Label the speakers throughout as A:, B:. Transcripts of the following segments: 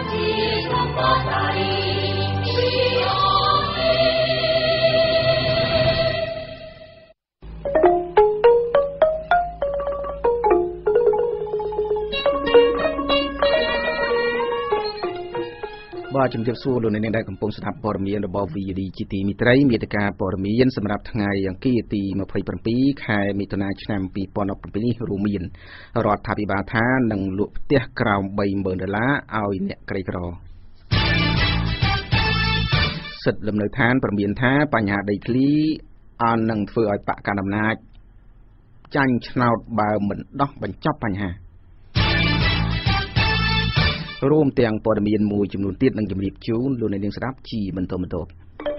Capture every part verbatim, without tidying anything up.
A: ว่าជំរាបសួរលោកអ្នកនាងដែលកំពុងស្ដាប់ព័ត៌មានរបស់ V O D ជាទីមេត្រីមេតិការព័ត៌មានសម្រាប់ថ្ងៃអង្គារទី27ខែមិថុនាឆ្នាំ2017នេះរួមមានរដ្ឋាភិបាលថានឹងលក់ផ្ទះក្រោម បីម៉ឺន ដុល្លារឲ្យអ្នកក្រីក្រសិទ្ធិលំនៅឋានព្រមានថាបញ្ហាដីធ្លីអននឹងធ្វើឲ្យបកកណ្ដាលអំណាចចាញ់ឆ្នោតបើមិនដោះបញ្ចប់បញ្ហារួមទាំងព័ត៌មានមួយចំនួនទៀតនឹងជម្រាបជូនលោកអ្នកនាងស្ដាប់ជាបន្តបន្ទាប់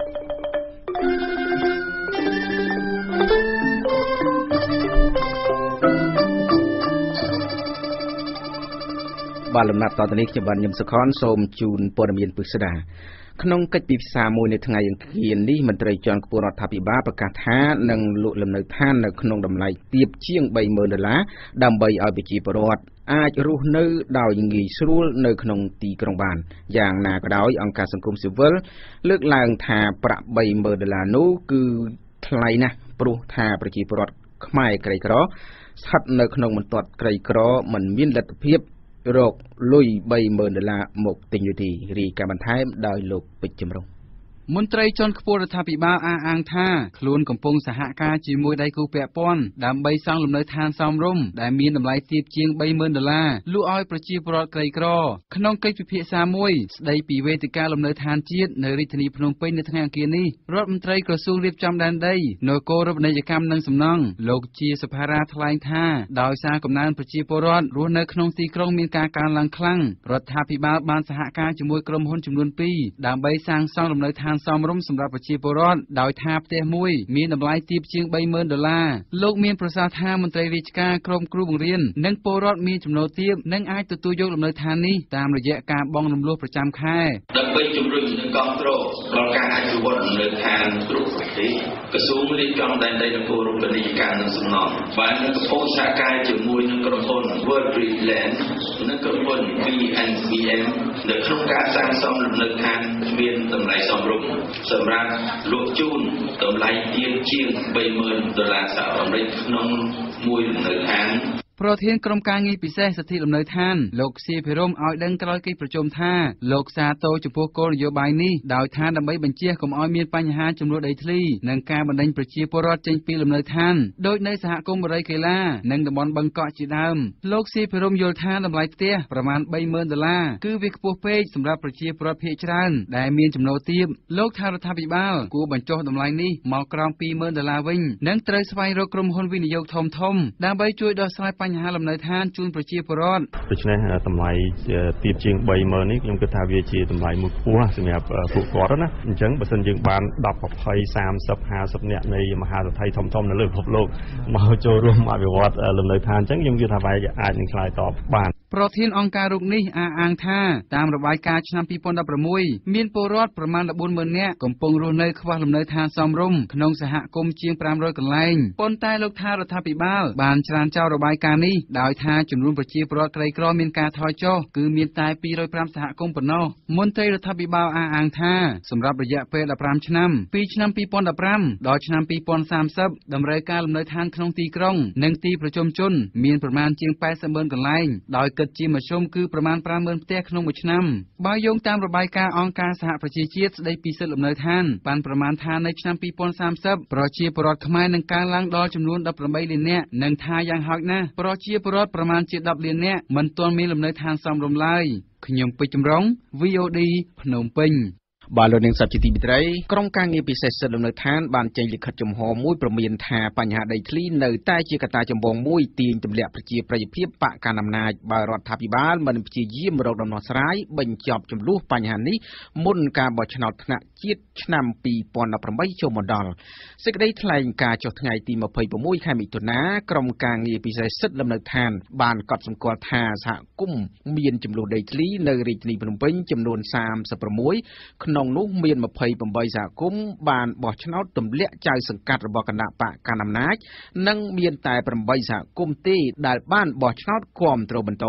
A: បាទលំដាប់តទៅនេះខ្ញុំបាទញឹមសុខនសូមជូនព័ត៌មានពិស្ដាក្នុងកិច្ចពិភាក្សាមួយនៅថ្ងៃអង្គារនេះមន្ត្រីជាន់ខ្ពស់រដ្ឋាភិបាលប្រកាសថានឹងលក់លំនៅឋាននៅក្នុងតម្លៃទាបជាង បីម៉ឺន ដុល្លារដើម្បីឲ្យប្រជាពលរដ្ឋអាចរស់នៅដោយងាយស្រួលនៅក្នុងទីក្រុងបានយ៉ាងណាក៏ដោយអង្គការសង្គមស៊ីវិលលើកឡើងថាប្រាក់បីម៉ឺនដុល្លារនោះគឺថ្លៃណាស់ព្រោះថាប្រជាពលរដ្ឋខ្មែរក្រីក្រស្ថិតនៅក្នុងបន្ទាត់ក្រីក្រមិនមានលទ្ធភាពរកលុយបីម៉ឺនដុល្លារមកទិញយូទីរីកាបន្ថែមដោយលោកពេជ្រចម្រុងមន្ត្រីជាន់ខ្ពស់រដ្ឋាភិបាលអះអាងថាខ្លួនកំពុងសហការជាមួយដៃគូពាក់ព័ន្ធដើម្បីសង់លំនៅឋានសមរម្យដែលមានតម្លៃទាបជាង បីម៉ឺន ដុល្លារលក់ឲ្យប្រជាពលរដ្ឋក្រីក្រក្នុងកិច្ចពិភាក្សាមួយស្ដីពីវេទិកាលំនៅឋានជាតិនៅរាជធានីភ្នំពេញនៅថ្ងៃអង្គារនេះរដ្ឋមន្ត្រីក្រសួងរៀបចំដែនដីនគររូបនីយកម្មនិងសំណង់លោកជាសុផារ៉ាថ្លែងថាដោយសារកំណើនប្រជាពលរដ្ឋរស់នៅក្នុងទីក្រុងមានការកើនឡើងខ្លាំងរដ្ឋាភិបាលបានសហការជាមួយក្រុមហ៊ុនចំនួនពីរដើម្បីសាងសង់លំនៅឋានសមរម្យសម្រាប់ប្រជាពលរដ្ឋដោយថាផ្ទះមួយមានតម្លៃទាបជាង បីម៉ឺន ដុល្លារលោកមានប្រសាសន៍ថាមន្ត្រីរាជការក្រុមគ្រូបង្រៀននិងពលរដ្ឋមានចំណូលទាបនិងអាចទទួលយកលំនៅឋាននេះតាមរយៈការបង់រំលោះប្រចាំខែ
B: ដើម្បីជំរុញនិងគាំទ្រដល់ការអភិវឌ្ឍលំនៅឋានគ្រប់ប្រទេសក្រសួងរៀបចំដែនដីនគររូបនីយកម្មនិងសំណង់បានកំពុងសហការជាមួយនឹងក្រុមហ៊ុន World Breed Land និងក្រុមហ៊ុន V N B M នៅក្នុងការសាងសង់លំនៅឋានមានតម្លៃសមរម្យសម្រាប់លក់ជូនតម្លៃទាបជាង បីម៉ឺន ដុល្លារសហរដ្ឋអាមេរិកក្នុងមួយលំនៅឋាន
A: ប្រធានក្រុមការងារពិសេសសិទ្ធិលំនៅឋានលោកសៀភិរមឲ្យដឹងក្រោយកិច្ចប្រជុំថាលោកសាទរចំពោះគោលនយោបាយនេះដោយថាដើម្បីបញ្ជាកុំឲ្យមានបញ្ហាចំនួនដីធ្លីនិងការបណ្ដេញប្រជាពលរដ្ឋចេញពីលំនៅឋានដោយនៅសហគមន៍បរិយាកេឡានិងតំបន់បឹងកក់ជាដើមលោកសៀភិរមយល់ថាតម្លៃផ្ទះប្រមាណ បីម៉ឺន ដុល្លារគឺវាខ្ពស់ពេកសម្រាប់ប្រជាពលរដ្ឋភាគច្រើនដែលមានចំណូលទាបលោកថារដ្ឋាភិបាលគួរបញ្ចុះតម្លៃនេះមកក្រោម ពីរម៉ឺន ដុល្លារវិញនិងត្រូវស្វែងរកក្រុមហ៊ុនវិនិយោគធំៗដើម្បីជួយដោះស្រាយបញ្ហាលំនៅឋានជូនប្រជាពលរដ្ឋ
C: ដូច្នេះតម្លៃទាបជាង បីម៉ឺន នេះខ្ញុំគិតថាវាជាតម្លៃមួយខ្ពស់សម្រាប់ពួកគាត់ណាអញ្ចឹងបើសិនយើងបានដប់ ยี่สิบ สามสิบ ห้าสิบនាក់នៃមហារដ្ឋាភិបាលធំៗនៅលើពិភពលោកមកចូលរួមអភិវឌ្ឍលំនៅឋានអញ្ចឹងខ្ញុំគិតថាវាអាចនឹងឆ្លើយតបបាន
A: ប្រធានអង្គការរូបនេះអះអាងថាតាមរបាយការណ៍ឆ្នាំ ពីរពាន់ដប់ប្រាំមួយមានពលរដ្ឋប្រមាណ បួនម៉ឺន នាក់កំពុងរស់នៅខ្វះលំនៅឋានសមរម្យក្នុងសហគមន៍ជាង ប្រាំរយ កន្លែងប៉ុន្តែលោកថារដ្ឋាភិបាលបានច្រានចោលរបាយការណ៍នេះដោយថាចំនួនប្រជាពលរដ្ឋក្រីក្រមានការថយចុះគឺមានតែ ពីររយប្រាំ សហគមន៍ប៉ុណ្ណោះមន្ត្រីរដ្ឋាភិបាលអះអាងថាសម្រាប់រយៈពេល ដប់ប្រាំ ឆ្នាំពីឆ្នាំ ពីរពាន់ដប់ប្រាំ ដល់ឆ្នាំ ពីរពាន់សាមសិបតម្រូវការលំនៅឋានក្នុងទីក្រុងនិងទីប្រជុំជនមានប្រមាណជាង แปดสิบ ម៉ឺនកន្លែងដោយគិតជាមធ្យមគឺប្រមាណ ប្រាំម៉ឺន ផ្ទះក្នុងមួយឆ្នាំបើយោងតាមរបាយការណ៍អង្គការសហប្រជាជាតិស្ដីពីសិទ្ធិលំនៅឋានបានប្រមាណថានៅឆ្នាំ ពីរពាន់សាមសិបប្រជាពលរដ្ឋខ្មែរនឹងកើនឡើងដល់ចំនួន ដប់ប្រាំបី លាននាក់និងថាយ៉ាងហោចណាស់ប្រជាពលរដ្ឋប្រមាណជា ដប់ លាននាក់មិនទាន់មានលំនៅឋានសមរម្យឡើយខ្ញុំពេជ្រចម្រុង V O D ភ្នំពេញបាទលោកនាងសັບជាទីមេត្រីក្រុមការងារពិសេសសិទ្ធិលំនៅឋានបានចេញលិខិតចំហមួយព្រមានថាបញ្ហាដីធ្លីនៅតែជាកត្តាចម្បងមួយទាញទម្លាក់ប្រជាប្រិយភាពបកកណ្ដាលអំណាចបើរដ្ឋាភិបាលមិនព្យាយាមរកដំណោះស្រាយបញ្ចប់ចំនួនបញ្ហានេះមុនការបោះឆ្នោតថ្នាក់ជាតិឆ្នាំ ពីរពាន់ដប់ប្រាំបីចូលមកដល់សេចក្តីថ្លែងការណ៍ចុះថ្ងៃទី ยี่สิบหก ខែមិថុនាក្រុមការងារពិសេសសិទ្ធិលំនៅឋានបានកត់សម្គាល់ថាសហគមន៍មានចំនួនដីធ្លីនៅរាជធានីភ្នំពេញចំនួន សាមសិបប្រាំមួយ ក្នុងនោះមាន ยี่สิบแปด សហគមន៍បានបោះឆ្នោតទម្លាក់ចៅសង្កាត់របស់គណៈបកកណ្ដាលអំណាចនិងមានតែ แปด សហគមន៍ទេដែលបានបោះឆ្នោតគាំទ្របន្ត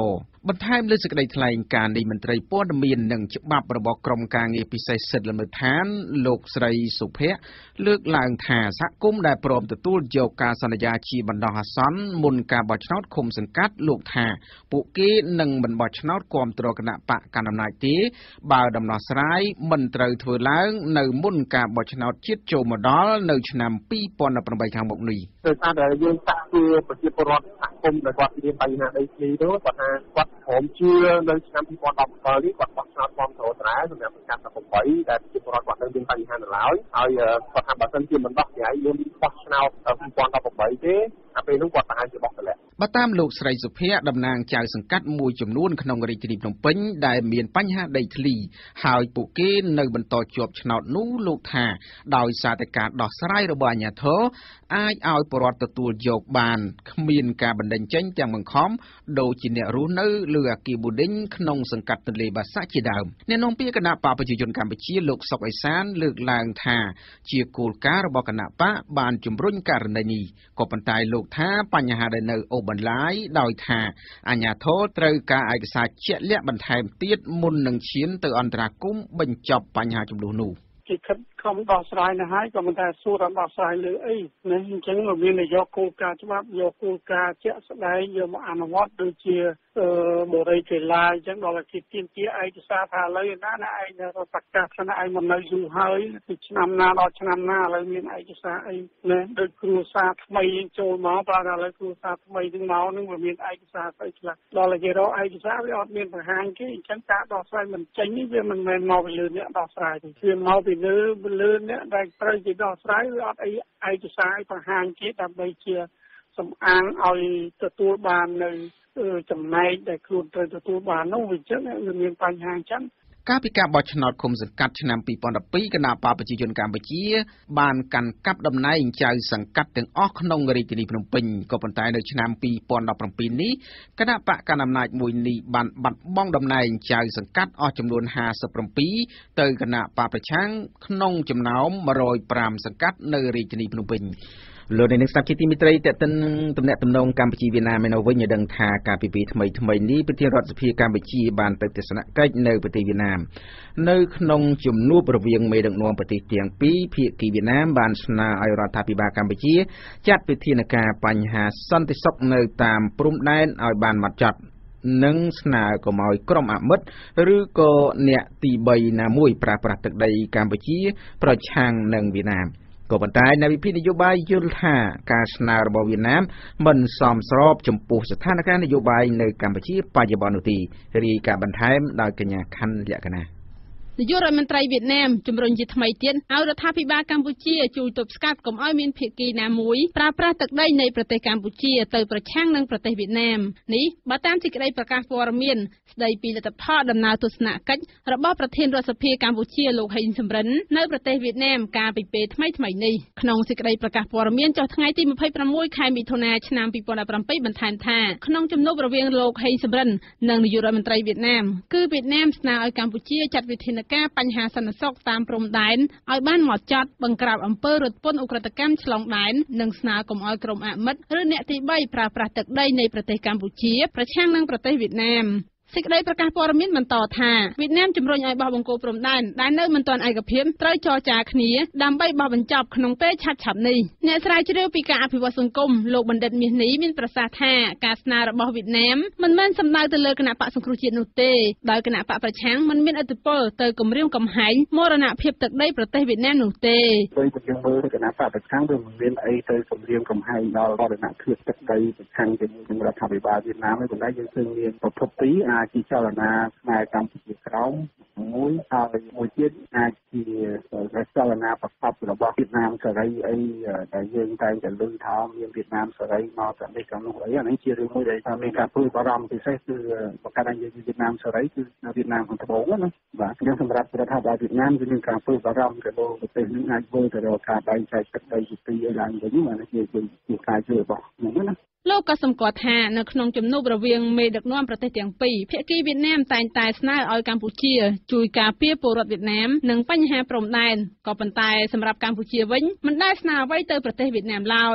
D: បន្ថែមលើសេចក្តីថ្លែងការណ៍នៃមន្ត្រីព័ត៌មាននិងច្បាប់របស់ក្រមការងារពិសេសសិទ្ធិលំនៅឋានលោកស្រីសុភ័ក្រលើកឡើងថាសហគមន៍ដែលព្រមទទួលយកការសន្យាជាបណ្ដោះអាសន្នមុនការបោះឆ្នោតឃុំសង្កាត់លោកថាពួកគេនឹងមិនបោះឆ្នោតគាំទ្រគណៈបកកណ្ដាលអំណាចទេបើដំណោះស្រាយមិនត្រូវធ្វើឡើងនៅមុនការបោះឆ្នោតជាតិចូលមកដល់នៅឆ្នាំពីរពាន់ប្រាំបីខាងមុខនេះ
E: ដោយសារតែយើងតាក់ជាប្រជាពលរដ្ឋសហគមន៍ដែលគាត់មានបញ្ហាដីធ្លីនោះគាត់ថាគាត់ព្រមជឿនៅឆ្នាំពីរពាន់ដប់bảyនេះគាត់បោះឆ្នោតគាំទ្រតាសម្រាប់សង្កាត់ដប់eightដែលប្រជាពលរដ្ឋគាត់នៅមានបញ្ហានៅឡើយហើយគាត់ថាបើសិនជាមិនដោះស្រាយយើងបោះឆ្នោតពីរពាន់ដប់eightទេអាពេលនោះគាត់ប្រហែលជាបោះតម្លាក់
D: បើតាមលោកស្រីសុភ័ក្រតំណាងចៅសង្កាត់មួយចំនួនក្នុងរាជធានីភ្នំពេញដែលមានបញ្ហាដីធ្លីហើយពួកគេនៅបន្តជាប់ឆ្នោតនោះលោកថាដោយសារតែការដោះស្រាយរបស់អាជ្ញាធរអាចឲ្យពលរដ្ឋទទួលយកបានគ្មានការបណ្តេញចេញទាំងបង្ខំដូចជាអ្នករស់នៅលើអគារប៊ូឌិញក្នុងសង្កាត់ទន្លេបាសាក់ជាដើមអ្នកនាំពាក្យគណៈបកប្រជាជនកម្ពុជាលោកសុកអេសានលើកឡើងថាជាគោលការណ៍របស់គណៈបកបានជំរុញករណីនេះក៏ប៉ុន្តែលោកថាបញ្ហាដែលនៅអូបន្លាយដោយថាអាជ្ញាធរត្រូវការឯកសារជាក់លាក់បន្ថែមទៀតមុននឹងឈានទៅអន្តរាគមន៍បញ្ចប់បញ្ហាចំនួននោះ
E: គេខិតខំដោះស្រាយទៅហើយក៏មិនតែសួរដល់ដោះស្រាយលើអីនេះអញ្ចឹងវាមានតែយកគោលការណ៍ច្បាប់យកគោលការណ៍ជាក់ស្ដែងយកមកអនុវត្តដូចជាអឺបរិយាកេឡាអញ្ចឹងដល់តែគេទាមទារឯកសារថាឥឡូវណាណាឯងទៅប្រកាសថាឯងមិននៅយូរហើយពីឆ្នាំណាដល់ឆ្នាំណាឥឡូវមានឯកសារអីណាដូចគ្រួសារថ្មីចូលមកប្រហែលឥឡូវគ្រួសារថ្មីនឹងមកនឹងវាមានឯកសារស្អីខ្លះដល់តែគេរកឯកសារវាអត់មានបង្ហាញគេអញ្ចឹងការដោះស្រាយមិនចេញនេះវាមិនមែនមកពីលើអ្នកដោះស្រាយទេវាមកពីលើលើអ្នកដែលត្រូវជាដោះស្រាយវាអត់អីឯកសារឲ្យបង្ហាញគេដើម្បីជាសំអាងឲ្យទទួលបាននៅចំណែកដែលខ្លួនត្រូវទទួលបាននោះវាចឹងវាមានបញ្ហាអញ្ចឹង
D: កាលពីការបោះឆ្នោតឃុំសង្កាត់ឆ្នាំពីរពាន់ដប់ពីរគណៈបកប្រជាជនកម្ពុជាបានកាន់កាប់តំណែងចៅសង្កាត់ទាំងអស់ក្នុងរាជធានីភ្នំពេញក៏ប៉ុន្តែនៅឆ្នាំពីរពាន់ដប់ប្រាំពីរនេះគណៈបកកណ្ដាលអំណាចមួយនេះបានបាត់បង់តំណែងចៅសង្កាត់អស់ចំនួនห้าสิบเจ็ดទៅគណៈបកប្រឆាំងក្នុងចំណោមmột trămห้าសង្កាត់នៅរាជធានីភ្នំពេញលោកនាងស្ដាប់ជាទីមេត្រីតេតិនតំណែងតំណងកម្ពុជាវៀតណាមនៅវិញឲ្យដឹងថាការពិភាក្សាថ្មីថ្មីនេះប្រធានរដ្ឋសភាកម្ពុជាបានទៅទស្សនកិច្ចនៅប្រទេសវៀតណាមនៅក្នុងជំនួបរវាងមេដឹកនាំប្រទេសទាំងពីរភាគីវៀតណាមបានស្នើឲ្យរដ្ឋាភិបាលកម្ពុជាចាត់វិធានការបញ្ហាសន្តិសុខនៅតាមព្រំដែនឲ្យបានម៉ត់ចត់និងស្នើកុំឲ្យក្រុមអមិត្តឬក៏អ្នកទីបីណាមួយប្រើប្រាស់ទឹកដីកម្ពុជាប្រឆាំងនឹងវៀតណាមក៏ប៉ុន្តែអ្នកវិភាគនយោបាយយល់ថាការស្នើរបស់វៀតណាមមិនសមស្របចំពោះស្ថានភាពនយោបាយនៅកម្ពុជាបច្ចុប្បន្ននោះទេរាយការណ៍បន្ថែមដោយកញ្ញាខណ្ឌលក្ខណៈ
F: នាយករដ្ឋមន្ត្រីវៀតណាមជំរុញជាថ្មីទៀតឲ្យរដ្ឋាភិបាលកម្ពុជាជួយទប់ស្កាត់កុំឲ្យមានភាគីណាមួយប្រើប្រាស់ទឹកដីនៃប្រទេសកម្ពុជាទៅប្រឆាំងនឹងប្រទេសវៀតណាមនេះបើតាមសេចក្តីប្រកាសព័ត៌មានស្តីពីលទ្ធផលដំណើរទស្សនកិច្ចរបស់ប្រធានរដ្ឋសភាកម្ពុជាលោកហេងសំរិននៅប្រទេសវៀតណាមកាលពីពេលថ្មីថ្មីនេះក្នុងសេចក្តីប្រកាសព័ត៌មានចុះថ្ងៃទីยี่สิบหกខែមិថុនាឆ្នាំពីរពាន់ដប់ប្រាំពីរបន្ថែមថាក្នុងជំនួបរវាងលោកហេងសំរិននិងនាយករដ្ឋមន្ត្រីវៀតណាមគឺវៀតណាមស្នើឲ្យកម្ពុជាចាត់វិធានការបញ្ហាសន្តិសុខតាមព្រំដែនឲ្យបានហ្មត់ចត់បង្ក្រាបអំពើរត់ពន្ធឧក្រិដ្ឋកម្មឆ្លងដែននិងស្នើកុំឲ្យក្រុមអមិត្តឬអ្នកទីបីប្រើប្រាស់ទឹកដីនៃប្រទេសកម្ពុជាប្រឆាំងនឹងប្រទេសវៀតណាមសេចក្តីប្រកាសព័ត៌មានបន្តថាវៀតណាមជំរុញឲ្យបោះបង្គោលព្រំដែនដែលនៅមិនទាន់ឯកភាពត្រូវចរចាគ្នាដើម្បីបោះបញ្ចប់ក្នុងពេលឆាប់ឆាប់នេះអ្នកស្រាវជ្រាវពីការអភិវឌ្ឍសង្គមលោកបណ្ឌិតមាសនេះមានប្រសាសន៍ថាការស្នើរបស់វៀតណាមមិនមែនសំដៅទៅលើគណៈបកសង្គ្រោះជាតិនោះទេដោយគណៈបកប្រឆាំងមិនមានឥទ្ធិពលទៅគម្រាមកំហែងមរណភាពទឹកដីប្រទេសវៀតណាមនោះទេ
E: ដោយតែយើងមើលគណៈបកប្រឆាំងវាមិនមានអីទៅគម្រាមកំហែងដល់មរណភាពទឹកដីប្រឆាំងជាមួយនឹងរដ្ឋាភិបាលវៀតណាមទេប៉ុន្តែយើងឃើញមានប្រភពពីរអាចជាចលនាខ្មែរកម្ពុជាក្រោមមួយហើយមួយទៀតអាចជាចលនាប្រកបរបស់វៀតណាមសេរីអីដែលយើងតែងតែលើកថាមានវៀតណាមសេរីមកតែនេះក៏នោះអីអានេះជារឿងមួយដែលមានការព្រួយបារម្ភពិសេសគឺប្រកាសថាយើងវៀតណាមសេរីគឺនៅវៀតណាមខាងត្បូងណាបាទខ្ញុំសម្រាប់រដ្ឋាភិបាលវៀតណាមគឺមានការព្រួយបារម្ភទៅលើប្រទេសនេះអាចធ្វើទៅរកការបែងចែកទឹកដីជាពីរឡើងវិញអានេះជាជាការជួយរបស់ខ្ញុំណា
F: លោកក៏សម្គាល់ថានៅក្នុងជំនួបរវាងមេដឹកនាំប្រទេសទាំងពីរភាគីវៀតណាមតែងតែស្នើឲ្យកម្ពុជាជួយការពារពលរដ្ឋវៀតណាមនិងបញ្ហាព្រំដែនក៏ប៉ុន្តែសម្រាប់កម្ពុជាវិញមិនដែលស្នើអ្វីទៅប្រទេសវៀតណាមឡើយ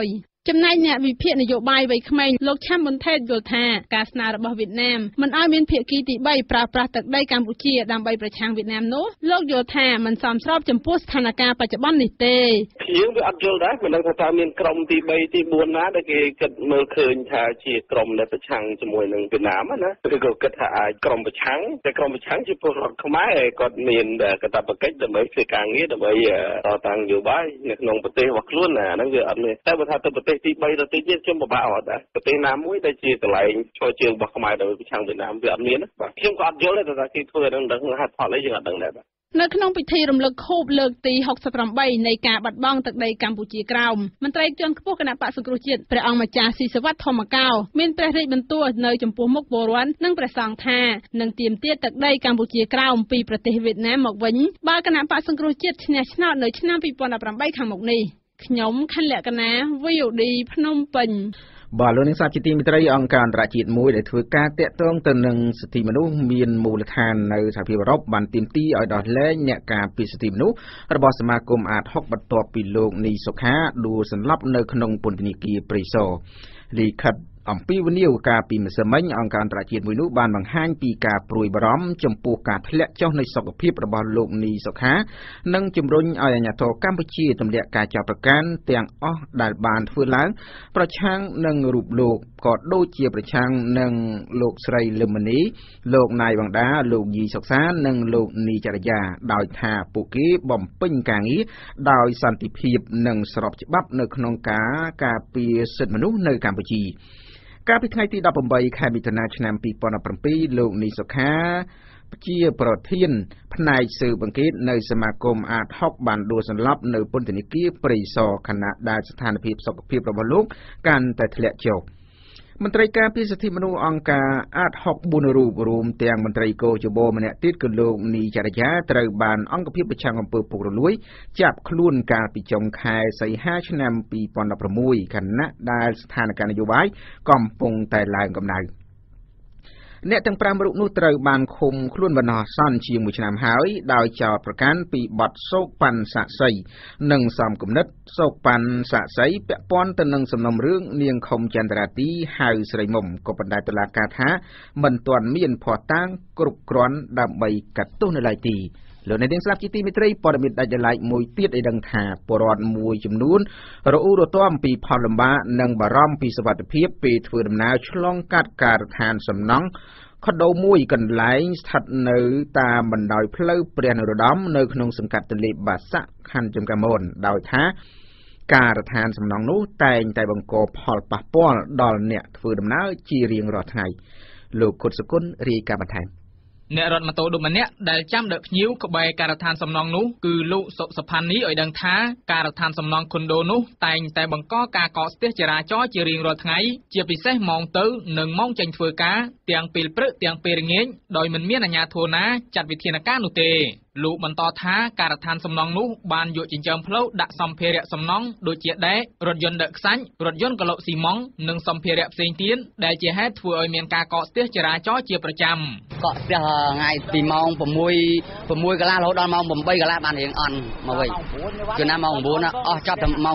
F: ចំណែកអ្នកវិភាគនយោបាយវ័យក្មេងលោកឆាំប៊ុនថេតយល់ថាការស្នើរបស់វៀតណាមមិនឲ្យមានភាគីទីបីប្រើប្រាស់ទឹកដីកម្ពុជាដើម្បីប្រឆាំងវៀតណាមនោះលោកយល់ថាមិនសមស្របចំពោះស្ថានភាពបច្ចុប្បន្ននេះទេ
G: យើងវាអត់យល់ដែរមិនដឹងថាតើមានក្រុមទីបីទីបួនណាដែលគេគិតមើលឃើញថាជាក្រុមដែលប្រឆាំងជាមួយនឹងវៀតណាមណាឬក៏គិតថាអាចក្រុមប្រឆាំងតែក្រុមប្រឆាំងជាពលរដ្ឋខ្មែរគាត់មានកាតព្វកិច្ចដើម្បីធ្វើការងារដើម្បីតតាំងនយោបាយនៅក្នុងប្រទេសរបស់ខ្លួនណាហ្នឹងវាអត់មានតែបើថាទៅប្រទេសទីបីទៅទៀតខ្ញុំពិបាកអត់ដែរប្រទេសណាមួយដែលជាកន្លែងឈរជើងរបស់ខ្មែរដើម្បីប្រឆាំងវៀតណាមវាអត់មានបាទខ្ញុំក៏អត់យល់ដែរថាគេធ្វើហ្នឹងដឹងហេតុផលអីយើងអត់ដឹងដែរបាទ
F: នៅក្នុងពិធីរំលឹកខួបលើកទីហុកសិបប្រាំបីនៃការបាត់បង់ទឹកដីកម្ពុជាក្រោមមន្ត្រីជាន់ខ្ពស់គណៈបក្សសង្គ្រោះជាតិព្រះអង្គម្ចាស់ស៊ីសវត្តធម្មកោមានព្រះរាជបន្ទូលនៅចំពោះមុខពលរដ្ឋនិងព្រះសង្ឃថានឹងទាមទារទឹកដីកម្ពុជាក្រោមពីប្រទេសវៀតណាមមកវិញបើគណៈបក្សសង្គ្រោះជាតិឈ្នះឆ្នោតនៅឆ្នាំពីរពាន់ដប់ប្រាំបីខាងមុខនេះខ្ញុំខណ្ឌលក្ខណា V O D ភ្នំពេញ
D: បាទលោកនាងសាជាទីមេត្រីអង្គការអន្តរជាតិមួយដែលធ្វើការតាក់ទងទៅនឹងសិទ្ធិមនុស្សមានមូលដ្ឋាននៅសហភាពអឺរ៉ុបបានទាមទារឲ្យដោះលែងអ្នកការពារសិទ្ធិមនុស្សរបស់សមាគមអាតហុកបន្ទាប់ពីលោកនីសុខាដួលសន្លប់នៅក្នុងពន្ធនាគារព្រៃសរលិខិតអំពីវិនិយោគការពីម្សិលមិញអង្គការអន្តរជាតិមួយនោះបានបង្ហាញពីការព្រួយបារម្ភចំពោះការធ្លាក់ចុះនៃសុខភាពរបស់លោកនីសុខានិងជំរុញឲ្យអាជ្ញាធរកម្ពុជាទម្លាក់ការចោទប្រកាន់ទាំងអស់ដែលបានធ្វើឡើងប្រឆាំងនឹងរូបលោកក៏ដូចជាប្រឆាំងនឹងលោកស្រីលឹមមនីលោកណៃវង្ដាលោកយីសុកសាននិងលោកនីចរិយាដោយថាពួកគេបំពេញការងារដោយសន្តិភាពនិងស្របច្បាប់នៅក្នុងការការពារសិទ្ធិមនុស្សនៅកម្ពុជាកាលពីថ្ងៃទីដប់ប្រាំបីខែមិថុនាឆ្នាំពីរពាន់ដប់ប្រាំពីរលោកនីសុខាជាប្រធានផ្នែកស៊ើបអង្កេតនៅសមាគមអាតហុកបានដួលសន្លប់នៅពន្ធនាគារព្រៃសរខណៈដែលស្ថានភាពសុខភាពរបស់លោកកាន់តែធ្លាក់ចុះមន្ត្រីការពារសិទ្ធិមនុស្សអង្គការអាតហុកបួនរូបរួមទាំងមន្ត្រីកោជបម្នាក់ទៀតគឺលោកនីចរិយាត្រូវបានអង្គភាពប្រឆាំងអំពើពុករលួយចាប់ខ្លួនកាលពីចុងខែសីហាឆ្នាំពីរពាន់ដប់ប្រាំមួយខណៈដែលស្ថានភាពនយោបាយកំពុងតែឡើងកម្ដៅអ្នកទាំងប្រាំរូបនោះត្រូវបានឃុំខ្លួនបណ្ដោះអាសន្នជាងមួយឆ្នាំហើយដោយចោទប្រកាន់ពីបទសោកប៉ាន់សាក់សីនិងសំគំនិតសោកប៉ាន់សាក់សីពាក់ព័ន្ធទៅនឹងសំណុំរឿងនាងខុមចន្ទរាទីហៅស្រីមុំក៏ប៉ុន្តែតុលាការថាមិនទាន់មានភស្តុតាងគ្រប់គ្រាន់ដើម្បីកាត់ទោសនៅឡើយទេលោកអ្នកនាងស្ដាប់ជាទីមេត្រីព័ត៌មានដាច់ដោយឡែកមួយទៀតឲ្យដឹងថាពលរដ្ឋមួយចំនួនរអ៊ូរទាំពីផលលំបាកនិងបារម្ភពីសុវត្ថិភាពពេលធ្វើដំណើរឆ្លងកាត់ការដ្ឋានសំណង់ខុនដូមួយកន្លែងស្ថិតនៅតាមបណ្ដោយផ្លូវព្រះនរោត្តមនៅក្នុងសង្កាត់ទន្លេបាសាក់ខណ្ឌចំការមនដោយថាការដ្ឋានសំណង់នោះតែងតែបង្កផលប៉ះពាល់ដល់អ្នកធ្វើដំណើរជារៀងរាល់ថ្ងៃលោកគុតសគុណរាយការណ៍បន្ថែម
H: អ្នករត់ម៉ូតូដូម្នាក់ដែលចាំដឹកភ្ញៀវក្បែរការដ្ឋានសំណង់នោះគឺលោកសុសផាន់នេះឲ្យដឹងថាការដ្ឋានសំណង់ខុនដូនោះតែងតែបង្កការកកស្ទះចរាចរណ៍ជារៀងរាល់ថ្ងៃជាពិសេសម៉ោងទៅនិងម៉ោងចេញធ្វើការទាំងពេលព្រឹកទាំងពេលល្ងាចដោយមិនមានអាជ្ញាធរណាចាត់វិធានការនោះទេលោកបន្តថាការដ្ឋានសំណង់នោះបានយកចិញ្ចើមផ្លូវដាក់សម្ភារៈសំណង់ដូចជាដែករថយន្តដឹកខ្សាច់រថយន្តក្លោកស៊ីម៉ង់និងសម្ភារៈផ្សេងទៀតដែលជាហេតុធ្វើឲ្យមានការកកស្ទះចរាចរណ៍ជាប្រចាំ
I: កកស្ទះថ្ងៃពីម៉ោង6 6កន្លះរហូតដល់ម៉ោង8កន្លះបានរៀងអន់មកវិញគឺណាម៉ោង9អស់ចាប់តែម៉ោង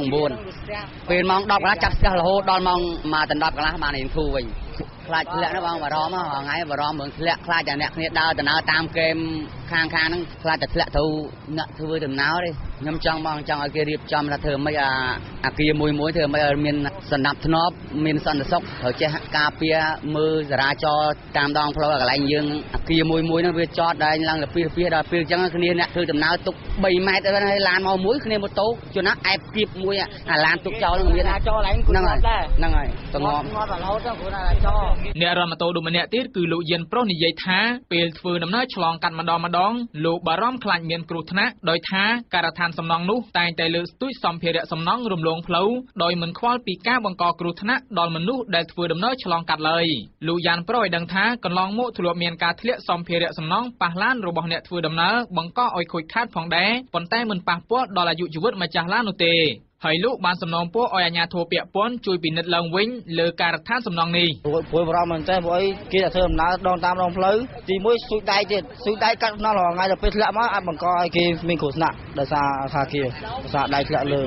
I: 9ពេលម៉ោង10កន្លះចាប់ស្ទះរហូតដល់ម៉ោងមកដល់10កន្លះបានរៀងធូរវិញខ្លាចធ្លាក់ណាបងបារម្ភថ្ងៃបារម្ភមើលធ្លាក់ខ្លាចតែអ្នកគ្នាដើរដំណើរតាមហ្គេមខាងខាងហ្នឹងខ្លាចតែធ្លាក់ទៅអ្នកធ្វើដំណើរទេខ្ញុំចង់បងចង់ឲ្យគេរៀបចំថាធ្វើមិនអាអាគារមួយមួយធ្វើមិនឲ្យមានសណ្ដាប់ធ្នាប់មានសន្តិសុខត្រូវចេះការពារមើលចរាចរណ៍តាមដងផ្លូវកន្លែងយើងអាគារមួយមួយហ្នឹងវាចតដែរឡើងទៅពីពីដល់ពេលអញ្ចឹងគ្នាអ្នកធ្វើដំណើរទុក3ម៉ែត្រទៅហើយឡានមកមួយគ្នាម៉ូតូជួនណាអែបគៀបមួយអាឡានទុកចោលហ្នឹងមានចោលឡើងហ្នឹងហើយហ្នឹងហើយតងប់រហូតទៅព្រោះថាចោល
H: អ្នករត់ម៉ូតូដូម្នាក់ទៀតគឺលោកយិនប្រុសនិយាយថាពេលធ្វើដំណើរឆ្លងកាត់ម្ដងម្ដងលោកបារម្ភខ្លាចមានគ្រោះថ្នាក់ដោយថាការដ្ឋានសំណង់នោះតែងតែលើកស្ទួយសម្ភារៈសំណង់រំលងផ្លូវដោយមិនខ្វល់ពីការបង្កគ្រោះថ្នាក់ដល់មនុស្សដែលធ្វើដំណើរឆ្លងកាត់ឡើយលោកយ៉ានប្រុសឲ្យដឹងថាកន្លងមកធ្លាប់មានការធ្លាក់សម្ភារៈសំណង់ប៉ះឡានរបស់អ្នកធ្វើដំណើរបង្កឲ្យខូចខាតផងដែរប៉ុន្តែមិនប៉ះពាល់ដល់អាយុជីវិតម្ចាស់ឡាននោះទេហើយលោកបានសំណូមពរឲ្យអាជ្ញាធរពាក់ព័ន្ធជួយពិនិត្យឡើងវិញលើការដ្ឋានសំណង់នេះ
I: ព្រួយបារម្ភមែនតើព្រោះអីគេតែធ្វើដំណើរដងតាមដងផ្លូវទីមួយស៊ូដៃទៀតស៊ូដៃកាត់ដំណើររាល់ថ្ងៃដល់ពេលធ្លាក់មកអាចបង្កឲ្យគេមានគ្រោះថ្នាក់ដោយសារថាគេដោយសារដៃធ្លាក់លើ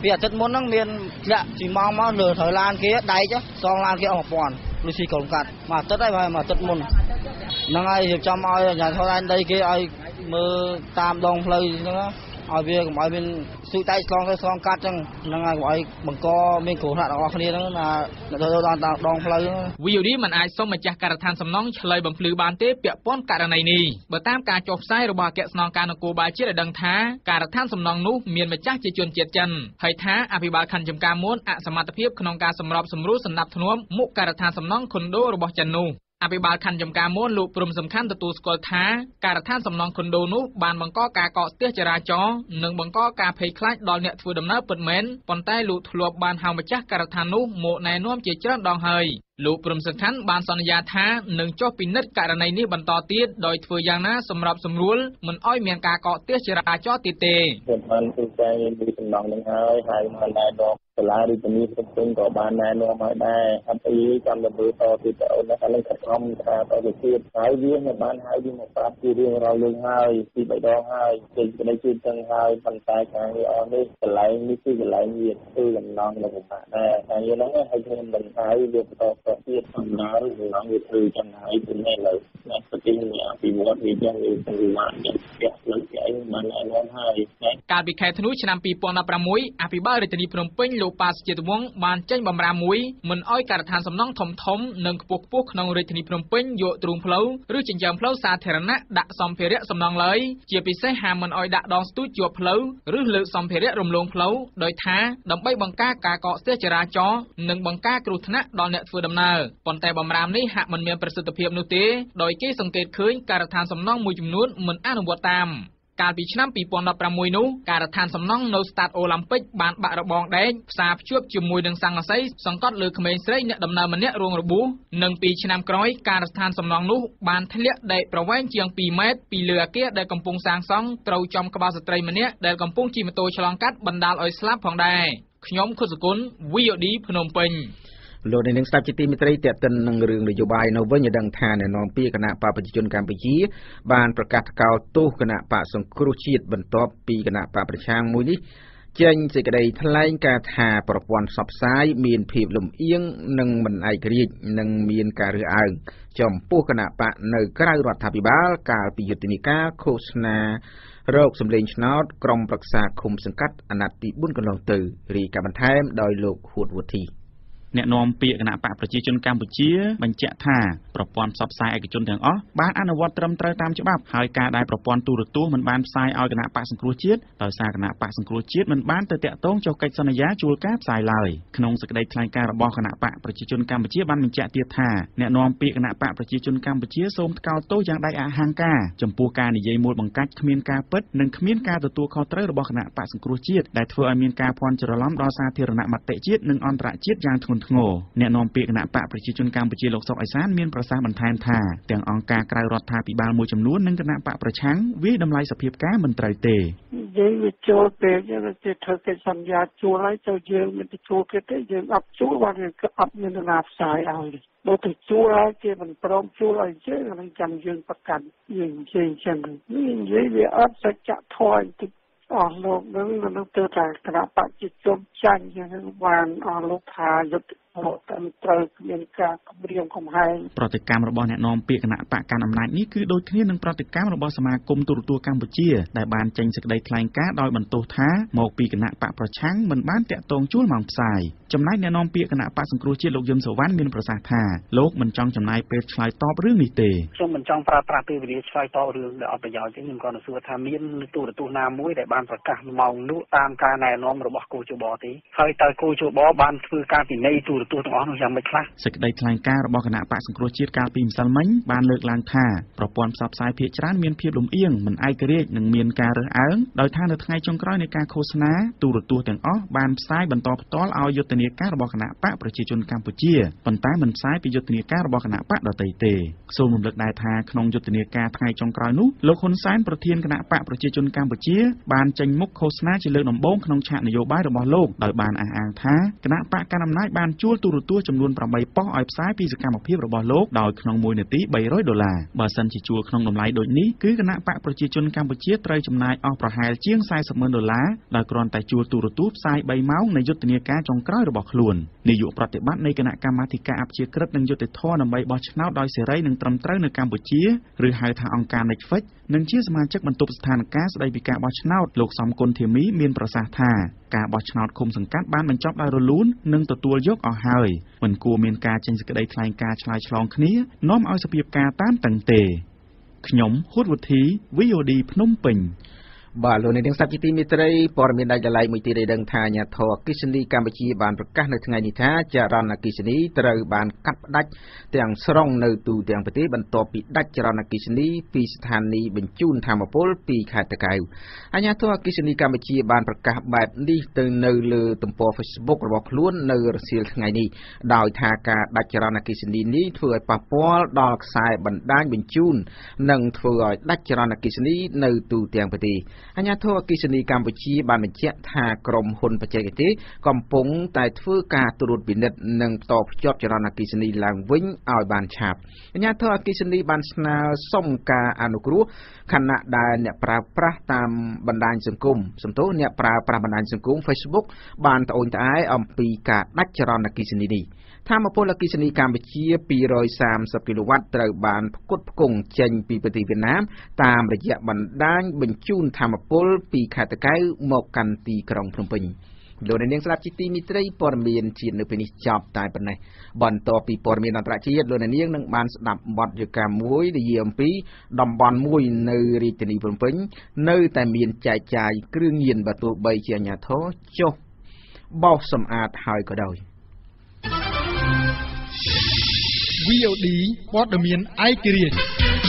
J: ពីអាទិត្យមុនហ្នឹងមានធ្លាក់ជីម៉ងមកលើត្រូវឡានគេដៃចុះសងឡានគេអស់one thousandលុយស៊ីកូនកាត់មួយអាទិត្យហើយមួយអាទិត្យមុនហ្នឹងហើយរៀបចំឲ្យអាជ្ញាធរដែនដីគេឲ្យមើលតាមដងផ្លូវហ្នឹងឲ្យវាកុំឲ្យមានស៊ូតែឆ្លងទៅឆ្លងកាត់ចឹងហ្នឹងហើយកុំឲ្យបង្កមានគ្រោះថ្នាក់ដល់គ្នាហ្នឹងណាទៅដល់ដងផ្លូវ
H: V O D មិនអាចសុំម្ចាស់ការដ្ឋានសំណង់ឆ្លើយបំភ្លឺបានទេពាក់ព័ន្ធករណីនេះបើតាមការចុះផ្សាយរបស់អគ្គស្នងការនគរបាលជាតិឲ្យដឹងថាការដ្ឋានសំណង់នោះមានម្ចាស់ជាជនជាតិចិនហើយថាអភិបាលខណ្ឌចំការមួនអសមត្ថភាពក្នុងការសម្របសម្រួលសណ្ដាប់ធ្នាប់មុខការដ្ឋានសំណង់ខុនដូរបស់ចិននោះអភិបាលខណ្ឌចំការមួនលោកព្រំសំខាន់ទទួលស្គាល់ថាការដ្ឋានសំណង់ខុនដូនោះបានបង្កការកកស្ទះចរាចរណ៍និងបង្កការភ័យខ្លាចដល់អ្នកធ្វើដំណើរពិតមែនប៉ុន្តែលោកធ្លាប់បានហៅម្ចាស់ការដ្ឋាននោះមកណែនាំជាច្រើនដងហើយលោកព្រំសំខាន់បានសន្យាថានឹងចុះពិនិត្យករណីនេះបន្តទៀតដោយធ្វើយ៉ាងណាសម្រាប់សម្រួលមិនឲ្យមានការកកស្ទះចរាចរណ៍ទៀតទេ
G: ខ្ញុំបានធ្វើការពីសំណងនឹងហើយហើយមកណែនាំសាលារាជធានីភ្នំពេញក៏បានណែនាំឲ្យដែរអត់អីចាំទៅមើលតទៀតទៅអូនណាហើយខិតខំថាតទៅទៀតហើយវាមិនបានហើយវាមកប្រាប់ជារឿងរ៉ាវលើហើយពីបីដងហើយចេញពីជឿចឹងហើយប៉ុន្តែខាងនេះអស់នេះកន្លែងនេះគឺកន្លែងវាគឺដំណងនៅប្រមាណដែរតែយើងហ្នឹងហើយខ្ញុំមិនហើយវាបន្តទៀតដំណើរដំណងវាធ្វើចឹងហើយពីនេះលើអ្នកប្រទេសនេះអភិវឌ្ឍវាចឹងវាទៅមកយ៉ាងផ្ទះលើគេឯងបានណែនាំហើយ
H: កាលពីខែធ្នូឆ្នាំពីរពាន់ដប់ប្រាំមួយអភិបាលរាជធានីភ្នំពេញលោកប៉ាសជាតិវង្សបានចេញបម្រាមមួយមិនអោយការដ្ឋានសំណង់ធំធំនិងខ្ពស់ខ្ពស់ក្នុងរាជធានីភ្នំពេញយកទ្រូងផ្លូវឬចិញ្ចើមផ្លូវសាធារណៈដាក់សម្ភារៈសំណង់ឡើយជាពិសេសហាមមិនអោយដាក់ដងស្ទូចជាប់ផ្លូវឬលើកសម្ភារៈរំលងផ្លូវដោយថាដើម្បីបង្ការការកកស្ទះចរាចរណ៍និងបង្ការគ្រោះថ្នាក់ដល់អ្នកធ្វើដំណើរប៉ុន្តែបម្រាមនេះហាក់មិនមានប្រសិទ្ធភាពនោះទេដោយគេសង្កេតឃើញការដ្ឋានសំណង់មួយចំនួនមិនអនុវត្តតាមកាលពីឆ្នាំពីរពាន់ដប់ប្រាំមួយនោះការដ្ឋានសំណង់នៅស្តាតអូឡ িম্প ិកបានបាក់របងដែកផ្សារភ្ជាប់ជាមួយនឹងសង្កសីសង្កត់លើក្មេងស្រីអ្នកដំណើរម្នាក់រងរបួសនិងពីឆ្នាំក្រោយការដ្ឋានសំណង់នោះបានធ្លាក់ដែកប្រវែងជាងពីរម៉ែត្រពីលើអគារដែលកំពុងសាងសង់ត្រូវចំក្បាលស្ត្រីម្នាក់ដែលកំពុងជិះម៉ូតូឆ្លងកាត់បណ្ដាលឲ្យស្លាប់ផងដែរខ្ញុំខុសសុគន្ធ V O D ភ្នំពេញ
D: លោកនាងស្ដាប់ជាទីមេត្រីតេតិននឹងរឿងនយោបាយនៅវិញឲ្យដឹងថាអ្នកនាំពាក្យគណៈបកប្រជាជនកម្ពុជាបានប្រកាសថ្កោលទោសគណៈបកសង្គ្រោះជាតិបន្ទាប់ពីគណៈបកប្រឆាំងមួយនេះចេញសេចក្តីថ្លែងការណ៍ថាប្រព័ន្ធផ្សព្វផ្សាយមានភាពលំអៀងនិងមិនឯករាជ្យនិងមានការរើសអើងចំពោះគណៈបកនៅក្រៅរដ្ឋាភិបាលកាលពីយុទ្ធនាការឃោសនារោគសម្លេងឆ្នោតក្រុមប្រឹក្សាឃុំសង្កាត់អាណត្តិទីបួនកន្លងទៅរីកាបន្ថែមដោយលោកហួតវុធីអ្នកនាំពាក្យគណៈបកប្រជាជនកម្ពុជាបញ្ជាក់ថាប្រព័ន្ធផ្សព្វផ្សាយឯកជនទាំងអស់បានអនុវត្តត្រឹមត្រូវតាមច្បាប់ហើយការដែលប្រព័ន្ធទូរទស្សន៍មិនបានផ្សាយឲ្យគណៈបកសង្គ្រោះជាតិដោយសារគណៈបកសង្គ្រោះជាតិមិនបានទៅតាក់ទងចុះកិច្ចសន្យាជួលការផ្សាយឡើយក្នុងសេចក្តីថ្លែងការណ៍របស់គណៈបកប្រជាជនកម្ពុជាបានបញ្ជាក់ទៀតថាអ្នកនាំពាក្យគណៈបកប្រជាជនកម្ពុជាសូមថ្កោលទោសយ៉ាងដាច់អហង្ការចំពោះការនិយាយមូលបង្កាច់គ្មានការពិតនិងគ្មានការទទួលខុសត្រូវរបស់គណៈបកសង្គ្រោះជាតិដែលធ្វើឲ្យមានការភ័ន្តច្រឡំដល់សាធារណមតិជាតិនិងអន្តរជាតិយ៉ាងធ្ងន់ធ្ងរអ្នកនាំពាក្យគណៈបកប្រជាជនកម្ពុជាលោកសុកអេសានមានប្រសាសន៍បន្ថែមថាទាំងអង្គការក្រៅរដ្ឋាភិបាលមួយចំនួននិងគណៈបកប្រឆាំងវាយតម្លៃសភាពការមិនត្រូវទេ
E: យើងវាចូលពេកយើងទៅធ្វើកិច្ចសន្យាជួលហើយទៅយើងមិនទៅជួលគេទេយើងអត់ជួលបានយើងក៏អត់មានដំណើរផ្សាយឲ្យបើទៅជួលហើយគេមិនព្រមជួលឲ្យយើងនឹងចាំយើងប្រកាន់យើងនិយាយចឹងនេះនិយាយវាអត់សច្ចធម៌តិចអស់លោកនឹងនឹងទៅថាគណៈបកជាជុំចាញ់ហ្នឹងបានអស់លោកថាយុទ្ធមកតាមត្រូវមានការគម្រាមកំហែង
D: ប្រតិកម្មរបស់អ្នកនាំពាក្យគណៈបកកាន់អំណាចនេះគឺដូចគ្នានឹងប្រតិកម្មរបស់សមាគមទូរទស្សន៍កម្ពុជាដែលបានចេញសេចក្តីថ្លែងការណ៍ដោយបន្ទោសថាមកពីគណៈបកប្រឆាំងមិនបានតាក់ទងជួលម៉ោងផ្សាយចំណែកអ្នកនាំពាក្យគណៈបកសង្គ្រោះជាតិលោកយឹមសុវណ្ណមានប្រសាសន៍ថាលោកមិនចង់ចំណាយពេលឆ្លើយតបរឿងនេះទេ
K: ខ្ញុំមិនចង់ប្រើប្រាស់ពេលវេលាឆ្លើយតបរឿងដែលអត់ប្រយោជន៍ទេខ្ញុំគ្រាន់តែសួរថាមានទូរទស្សន៍ណាមួយដែលបានប្រកាសម៉ោងនោះតាមការណែនាំរបស់គូជបទេហើយតើគូជបបានធ្វើការពិន័យទូរទស្សន៍ទាំងអស់នោះយ៉ាងម៉េចខ្លះ
D: សេចក្តីថ្លែងការណ៍របស់គណៈបកសង្គ្រោះជាតិកាលពីម្សិលមិញបានលើកឡើងថាប្រព័ន្ធផ្សព្វផ្សាយភាគច្រើនមានភាពលំអៀងមិនឯករាជ្យនិងមានការរើសអើងដោយថានៅថ្ងៃចុងក្រោយនៃការឃោសនាទូរទស្សន៍ទាំងអស់បានផ្សាយបន្តផ្ទាល់ឲ្យយុទ្ធនាការរបស់គណៈបកប្រជាជនកម្ពុជាប៉ុន្តែមិនផ្សាយពីយុទ្ធនាការរបស់គណៈបកដទៃទេសូមរំលឹកដែរថាក្នុងយុទ្ធនាការថ្ងៃចុងក្រោយនោះលោកហ៊ុនសែនប្រធានគណៈបកប្រជាជនកម្ពុជាបានចេញមុខឃោសនាជាលើកដំបូងក្នុងឆាកនយោបាយរបស់លោកដោយបានអះអាងថាគណៈបកកណ្ដាលអំណាចបានជួល
L: លទូរទស្សន៍ចំនួនប្រាំបីប៉ុស្តិ៍ឲ្យផ្សាយពីសកម្មភាពរបស់លោកដោយក្នុងមួយនាទីបីរយដុល្លារបើសិនជាជួលក្នុងតម្លៃដូចនេះគឺគណៈបកប្រជាជនកម្ពុជាត្រូវចំណាយអស់ប្រហែលជាងสี่สิบម៉ឺនដុល្លារដោយគ្រាន់តែជួលទូរទស្សន៍ផ្សាយបីម៉ោងនៃយុទ្ធនាការចុងក្រោយរបស់ខ្លួននាយកប្រតិបត្តិនៃគណៈកម្មាធិការអព្យាក្រឹតនិងយុត្តិធម៌ដើម្បីបោះឆ្នោតដោយសេរីនិងត្រឹមត្រូវនៅកម្ពុជាឬហៅថាអង្គការ Netflix និងជាសមាជិកបន្ទប់ស្ថានភាពស្តីពីការបោះឆ្នោតលោកសំគុណធាមីមានប្រសាសន៍ថាការបោះឆ្នោតឃុំសង្កាត់បានបញ្ចប់ដោយរលូននិងទទួលយកអស់ហើយមិនគួរមានការចេញសេចក្តីថ្លែងការណ៍ឆ្លើយឆ្លងគ្នានាំឲ្យសភាពការតានតឹងទេខ្ញុំហួតវុធី V O D ភ្នំពេញ
D: បាទលោកនាងស្ដាប់ជាទីមេត្រីព័ត៌មានដាច់ដライមួយទៀតឲ្យដឹងថាអាជ្ញាធរអគ្គិសនីកម្ពុជាបានប្រកាសនៅថ្ងៃនេះថាចរន្តអគ្គិសនីត្រូវបានកាត់ផ្ដាច់ទាំងស្រុងនៅទូទាំងប្រទេសបន្ទាប់ពីដាច់ចរន្តអគ្គិសនីពីស្ថានីយបញ្ជូនថាមពលពីខេត្តតាកែវអាជ្ញាធរអគ្គិសនីកម្ពុជាបានប្រកាសបែបនេះទៅនៅលើទំព័រ Facebook របស់ខ្លួននៅរសៀលថ្ងៃនេះដោយថាការដាច់ចរន្តអគ្គិសនីនេះធ្វើឲ្យប៉ះពាល់ដល់ខ្សែបណ្ដាញបញ្ជូននិងធ្វើឲ្យដាច់ចរន្តអគ្គិសនីនៅទូទាំងប្រទេសអាជ្ញាធរអគ្គិសនីកម្ពុជាបានបញ្ជាក់ថាក្រុមហ៊ុនបច្ចេកទេសកំពុងតែធ្វើការត្រួតពិនិត្យនិងតភ្ជាប់ចរន្តអគ្គិសនីឡើងវិញឲ្យបានឆាប់អាជ្ញាធរអគ្គិសនីបានស្នើសុំការអនុគ្រោះខណៈដែលអ្នកប្រើប្រាស់តាមបណ្ដាញសង្គមសំទោសអ្នកប្រើប្រាស់បណ្ដាញសង្គម Facebook បានត្អូញត្អែអំពីការដាច់ចរន្តអគ្គិសនីនេះថាមពលអគ្គិសនីកម្ពុជាពីររយសាមសិបគីឡូវ៉ាត់ត្រូវបានផ្គត់ផ្គង់ចេញពីប្រទេសវៀតណាមតាមរយៈបណ្ដាញបញ្ជូនថាមពលពីខេត្តតាកែវមកកាន់ទីក្រុងភ្នំពេញលោកនាងស្ដាប់ជាទីមេត្រីព័ត៌មានជាតិនៅពេលនេះចប់តែប៉ុណ្ណេះបន្តពីព័ត៌មានអន្តរជាតិលោកនាងនឹងបានស្ដាប់បទយកាមួយនិយាយអំពីតំបន់មួយនៅរាជធានីភ្នំពេញនៅតែមានចែកចាយគ្រឿងញៀនបើទោះបីជាអាជ្ញាធរចុះបោសសម្អាតហើយក៏ដោយ
M: V O D ព័ត៌មានឯករាជ្យ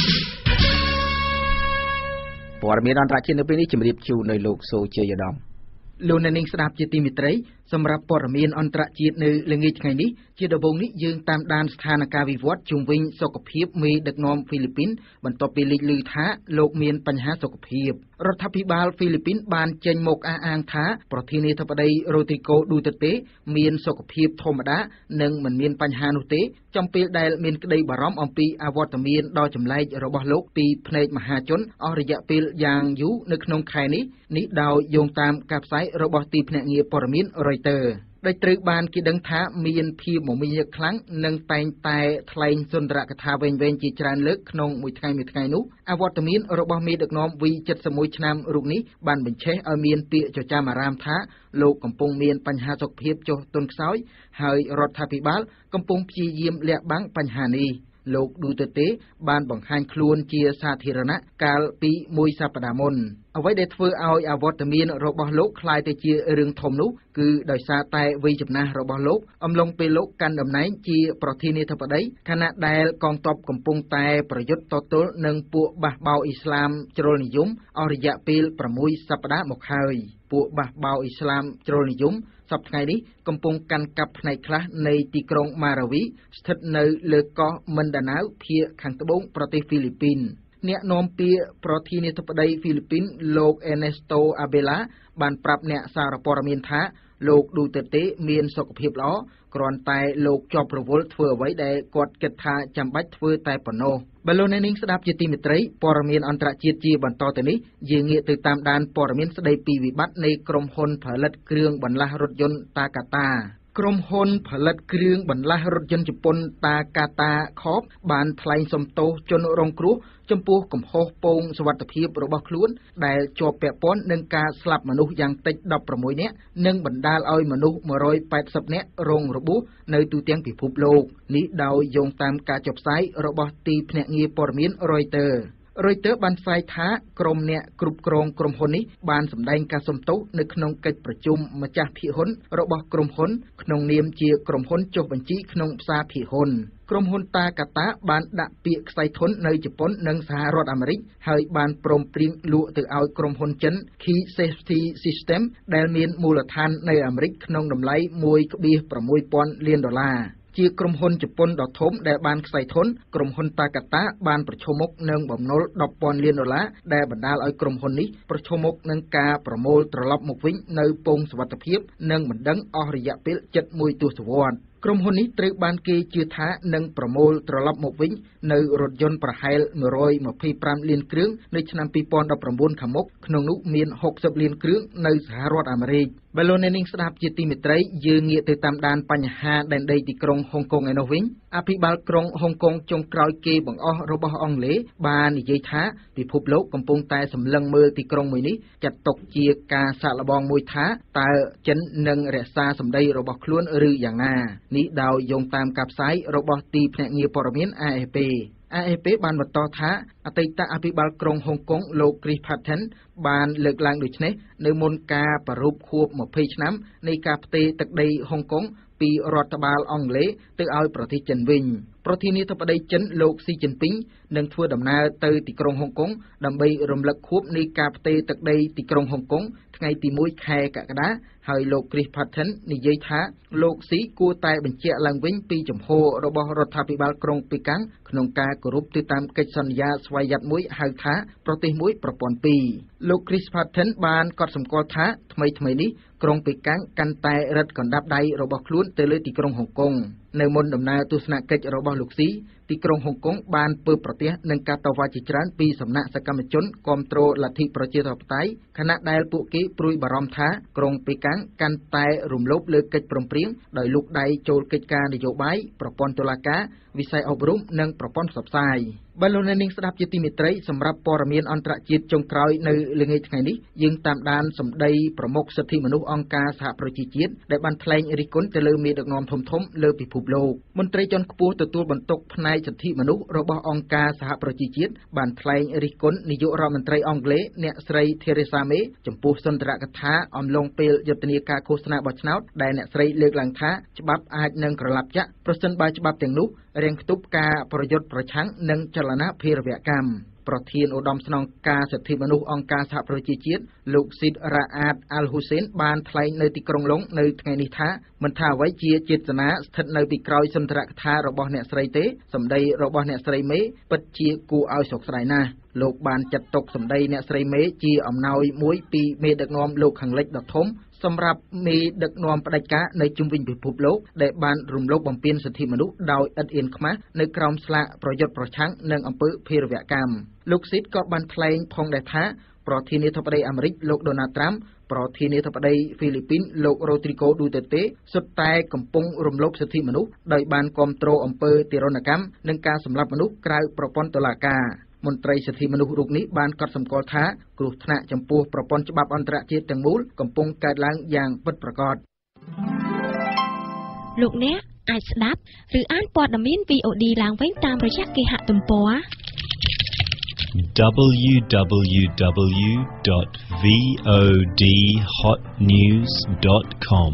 D: ព័ត៌មានអន្តរជាតិនៅពេលនេះជម្រាបជូននៅលោកសូជ័យឧត្តមលោកអ្នកនាងស្ដាប់ជាទីមេត្រីសម្រាប់ព័ត៌មានអន្តរជាតិនៅល្ងាចថ្ងៃនេះជាដំបូងនេះយើងតាមដានស្ថានភាពវិវត្តជុំវិញសុខភាពមេដឹកនាំហ្វីលីពីនបន្ទាប់ពីលេចឮថាលោកមានបញ្ហាសុខភាពរដ្ឋាភិបាលហ្វីលីពីនបានចេញមកអះអាងថាប្រធានាធិបតីរ៉ូទ្រីហ្គោឌូតឺតេមានសុខភាពធម្មតានិងមិនមានបញ្ហានោះទេចំពេលដែលមានក្តីបារម្ភអំពីអវត្តមានដ៏ចម្លែករបស់លោកពីភ្នែកមហាជនអស់រយៈពេលយ៉ាងយូរនៅក្នុងខែនេះនេះដោយយោងតាមការផ្សាយរបស់ទីភ្នាក់ងារព័ត៌មានReutersដែលត្រូវបានគេដឹងថាមានភាពមមាញឹកខ្លាំងនិងតែងតែថ្លែងសុន្ទរកថាវែងៗជាច្រើនលើកក្នុងមួយថ្ងៃមួយថ្ងៃនោះអវត្តមានរបស់មេដឹកនាំ V เจ็ดสิบเอ็ด ឆ្នាំរូបនេះបានបញ្ឆេះឲ្យមានពាក្យចចាមអារាមថាលោកកំពុងមានបញ្ហាសុខភាពចុះទន់ខ្សោយហើយរដ្ឋាភិបាលកំពុងព្យាយាមលាក់បាំងបញ្ហានេះលោកឌូតឺតេបានបង្ហាញខ្លួនជាសាធារណៈកាលពីមួយសប្តាហ៍មុនអ្វីដែលធ្វើឲ្យអវត្តមានរបស់លោកคล้ายទៅជារឿងធំនោះគឺដោយសារតែវ័យចំណាស់របស់លោកអំឡុងពេលលោកកាន់តំណែងជាប្រធានាធិបតីខណៈដែលកងទ័ពកំពុងតែប្រយុទ្ធតទល់នឹងពួកបះបោអ៊ីស្លាមជ្រុលនិយមអស់រយៈពេលប្រាំមួយសប្តាហ៍មកហើយពួកបះបោអ៊ីស្លាមជ្រុលនិយមសប្តាហ៍ថ្ងៃនេះកំពុងកាន់កាប់ផ្នែកខ្លះនៃទីក្រុងម៉ារាវីស្ថិតនៅលើកោះមិនដាណាវភាគខាងត្បូងប្រទេសហ្វីលីពីនអ្នកនាំពាក្យប្រធានាធិបតីហ្វីលីពីនលោកអេណេស្តូអាបេឡាបានប្រាប់អ្នកសារព័ត៌មានថាលោកឌូតឺតេមានសុខភាពល្អគ្រាន់តែលោកជាប់រវល់ធ្វើអ្វីដែលគាត់គិតថាចាំបាច់ធ្វើតែប៉ុណ្ណោះបើលោកអ្នកនាងស្ដាប់ជាទីមេត្រីព័ត៌មានអន្តរជាតិជាបន្តទៅនេះយើងងាកទៅតាមដានព័ត៌មានស្ដីពីវិបត្តិនៃក្រុមហ៊ុនផលិតគ្រឿងបន្លាស់រថយន្តតាកាតាក្រុមហ៊ុនផលិតគ្រឿងបន្លាស់រថយន្តជប៉ុនតាកាតាខបបានថ្លែងសំទោសជនរងគ្រោះចំពោះកំហុសពងសុវត្ថិភាពរបស់ខ្លួនដែលជាប់ពាក់ព័ន្ធនឹងការស្លាប់មនុស្សយ៉ាងតិចដប់ប្រាំមួយនាក់និងបណ្ដាលឲ្យមនុស្សមួយរយប៉ែតសិបនាក់រងរបួសនៅទូទាំងពិភពលោកនេះដោយយោងតាមការចុះផ្សាយរបស់ទីភ្នាក់ងារព័ត៌មាន Reuters Reuters បានផ្សាយថាក្រុមអ្នកគ្រប់គ្រងក្រុមហ៊ុននេះបានសម្ដែងការសុំទោសនៅក្នុងកិច្ចប្រជុំម្ចាស់ភាគហ៊ុនរបស់ក្រុមហ៊ុនក្នុងនាមជាក្រុមហ៊ុនចុះបញ្ជីក្នុងផ្សារភាគហ៊ុនក្រុមហ៊ុនតាកាតាបានដាក់ពាក្យខ្សែធននៅជប៉ុននិងសហរដ្ឋអាមេរិកហើយបានព្រមព្រៀងលក់ទៅឲ្យក្រុមហ៊ុនចិន Key Safety System ដែលមានមូលដ្ឋាននៅអាមេរិកក្នុងតម្លៃមួយភាគsáuពាន់លានដុល្លារជាក្រុមហ៊ុនជប៉ុនដ៏ធំដែលបានខ្សែធនក្រុមហ៊ុនតាកាតាបានប្រឈមមុខនឹងបំណុលដប់ពាន់លានដុល្លារដែលបណ្ដាលឲ្យក្រុមហ៊ុននេះប្រឈមមុខនឹងការប្រមូលត្រឡប់មកវិញនៅពងសុវត្ថិភាពនិងបណ្ដឹងអស់រយៈពេលជិតមួយទសវត្សរ៍ក្រុមហ៊ុននេះត្រូវបានគេជឿថានឹងប្រមូលត្រឡប់មកវិញនៅរថយន្តប្រហែលមួយរយម្ភៃប្រាំលានគ្រឿងនៅឆ្នាំពីរពាន់ដប់ប្រាំបួនខាងមុខក្នុងនោះមានហុកសិបលានគ្រឿងនៅសហរដ្ឋអាមេរិកបើលោកអ្នកនាងស្ដាប់ជាទីមេត្រីយើងងាកទៅតាមដានបញ្ហាដែនដីទីក្រុងហុងកុងឯនោះវិញអភិបាលក្រុងហុងកុងចុងក្រោយគេបង្អស់របស់អង់គ្លេសបាននិយាយថាពិភពលោកកំពុងតែសម្លឹងមើលទីក្រុងមួយនេះចាត់ទុកជាការសាកល្បងមួយថាតើចិននឹងរក្សាសម្ដីរបស់ខ្លួនឬយ៉ាងណានេះដោយយោងតាមការផ្សាយរបស់ទីភ្នាក់ងារព័ត៌មាន A F P A F P បានបន្តថាអតីតអភិបាលក្រុងហុងកុងលោក Chris Patton បានលើកឡើងដូចនេះនៅមុនការប្រារព្ធខួបម្ភៃឆ្នាំនៃការផ្ទេរទឹកដីហុងកុងពីរដ្ឋបាលអង់គ្លេសទៅឲ្យប្រទេសចិនវិញប្រធានាធិបតីចិនលោកស៊ីជីនពីងនឹងធ្វើដំណើរទៅទីក្រុងហុងកុងដើម្បីរំលឹកខួបនៃការផ្ទេរទឹកដីទីក្រុងហុងកុងថ្ងៃទីមួយខែកក្កដាហើយលោក Chris Patton និយាយថាលោកស៊ីគួរតែបញ្ជាក់ឡើងវិញពីចំហរបស់រដ្ឋាភិបាលក្រុងប៉េកាំងក្នុងការគោរពទៅតាមកិច្ចសន្យាស្វ័យយ័តមួយហៅថាប្រទេសមួយប្រព័ន្ធពីរលោក Chris Patton បានកត់សម្គាល់ថាថ្មីថ្មីនេះក្រុងប៉េកាំងកាន់តែរឹតកណ្ដាប់ដៃរបស់ខ្លួនទៅលើទីក្រុងហុងកុងនៅមុនដំណើរទស្សនកិច្ចរបស់លោកស៊ីទីក្រុងហុងកុងបានពើប្រទះនឹងការតវ៉ាជាច្រើនពីសំណាក់សកម្មជនគាំទ្រលទ្ធិប្រជាធិបតេយ្យខណៈដែលពួកគេព្រួយបារម្ភថាក្រុងប៉េកាំងកាន់តែរំលោភលើកិច្ចព្រមព្រៀងដោយលូកដៃចូលកិច្ចការនយោបាយប្រព័ន្ធតុលាការវិស័យអប់រំនិងប្រព័ន្ធផ្សព្វផ្សាយបើលោកអ្នកនាងស្ដាប់ជាទីមេត្រីសម្រាប់ព័ត៌មានអន្តរជាតិចុងក្រោយនៅល្ងាចថ្ងៃនេះយើងតាមដានសម្ដីប្រមុខសិទ្ធិមនុស្សអង្គការសហប្រជាជាតិដែលបានថ្លែងរិះគន់ទៅលើមេដឹកនាំធំៗលើពិភពលោកមន្ត្រីជាន់ខ្ពស់ទទួលបន្ទុកផ្នែកសិទ្ធិមនុស្សរបស់អង្គការសហប្រជាជាតិបានថ្លែងរិះគន់នាយករដ្ឋមន្ត្រីអង់គ្លេសអ្នកស្រី Theresa May ចំពោះសន្ទរកថាអំឡុងពេលយុទ្ធនាការឃោសនាបោះឆ្នោតដែលអ្នកស្រីលើកឡើងថាច្បាប់អាចនឹងក្រឡាប់ចាក់ប្រសិនបើច្បាប់ទាំងនោះរាំងខ្ទប់ការប្រយុទ្ធប្រឆាំងនិងចលនាភេរវកម្មប្រធានឧត្តមស្នងការសិទ្ធិមនុស្សអង្គការសហប្រជាជាតិលោកស៊ីតរ៉ាអាតអាល់ហ៊ូសេនបានថ្លែងនៅទីក្រុងឡុងនៅថ្ងៃនេះថាមិនថាអ្វីជាចេតនាស្ថិតនៅពីក្រោយសន្ទរកថារបស់អ្នកស្រីទេសម្ដីរបស់អ្នកស្រីមេពិតជាគួរឲ្យសោកស្ដាយណាស់លោកបានចាត់ទុកសម្ដីអ្នកស្រីមេជាអំណោយមួយពីមេដឹកនាំលោកខាងលិចដ៏ធំសម្រាប់មេដឹកនាំផ្ដាច់ការនៅជុំវិញពិភពលោកដែលបានរំលោភបំពានសិទ្ធិមនុស្សដោយឥតអៀនខ្មាសនៅក្រោមស្លាកប្រយុទ្ធប្រឆាំងនឹងអំពើភេរវកម្មលោកស៊ីតក៏បានថ្លែងផងដែរថាប្រធានាធិបតីអាមេរិកលោកដូណាល់ត្រាំប្រធានាធិបតីហ្វីលីពីនលោករ៉ូទ្រីហ្គោឌូតេតេសុទ្ធតែកំពុងរំលោភសិទ្ធិមនុស្សដោយបានគាំទ្រអំពើទារុណកម្មនិងការសម្លាប់មនុស្សក្រៅប្រព័ន្ធតុលាការមន្ត្រីសិទ្ធិមនុស្សរូបនេះបានកត់សម្គាល់ថាគ្រោះថ្នាក់ចំពោះប្រព័ន្ធច្បាប់អន្តរជាតិទាំងមូលកំពុងកើតឡើងយ៉ាងពិតប្រាកដ
N: លោកអ្នកអាចស្ដាប់ឬអានព័ត៌មាន V O D ឡើងវិញតាមរយៈគេហទំព័រ
O: double-u double-u double-u dot v o d hot news dot com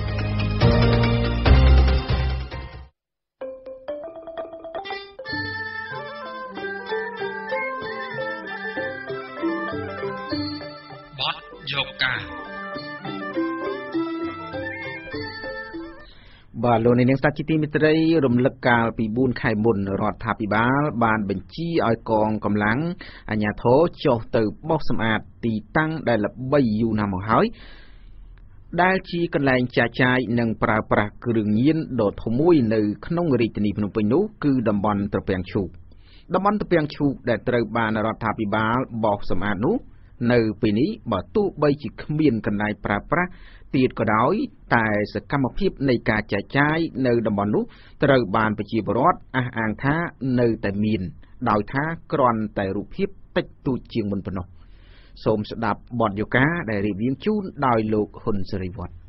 D: បាទលោកនាងស្ដាប់ជាទីមេត្រីរំលឹកកាលពីបួនខែមុនរដ្ឋាភិបាលបានបញ្ជាឲ្យកងកម្លាំងអាជ្ញាធរចុះទៅបោសសម្អាតទីតាំងដែលល្បីយូរណាស់មកហើយដែលជាកន្លែងចាយចាយនិងប្រើប្រាស់គ្រឿងញៀនដ៏ធំមួយនៅក្នុងរាជធានីភ្នំពេញនោះគឺតំបន់ត្រពាំងឈូកតំបន់ត្រពាំងឈូកដែលត្រូវបានរដ្ឋាភិបាលបោសសម្អាតនោះនៅពេលនេះបើទោះបីជាគ្មានកន្លែងប្រើប្រាស់ទៀតក៏ដោយតែសកម្មភាពនៃការចែកចាយនៅតំបន់នោះត្រូវបានប្រជាពលរដ្ឋអះអាងថានៅតែមានដោយថាគ្រាន់តែរូបភាពតិចតួចជាងមុនប៉ុណ្ណោះសូមស្ដាប់បទយកាដែលរៀបរៀងជូនដោយលោកហ៊ុនសេរីវត្ត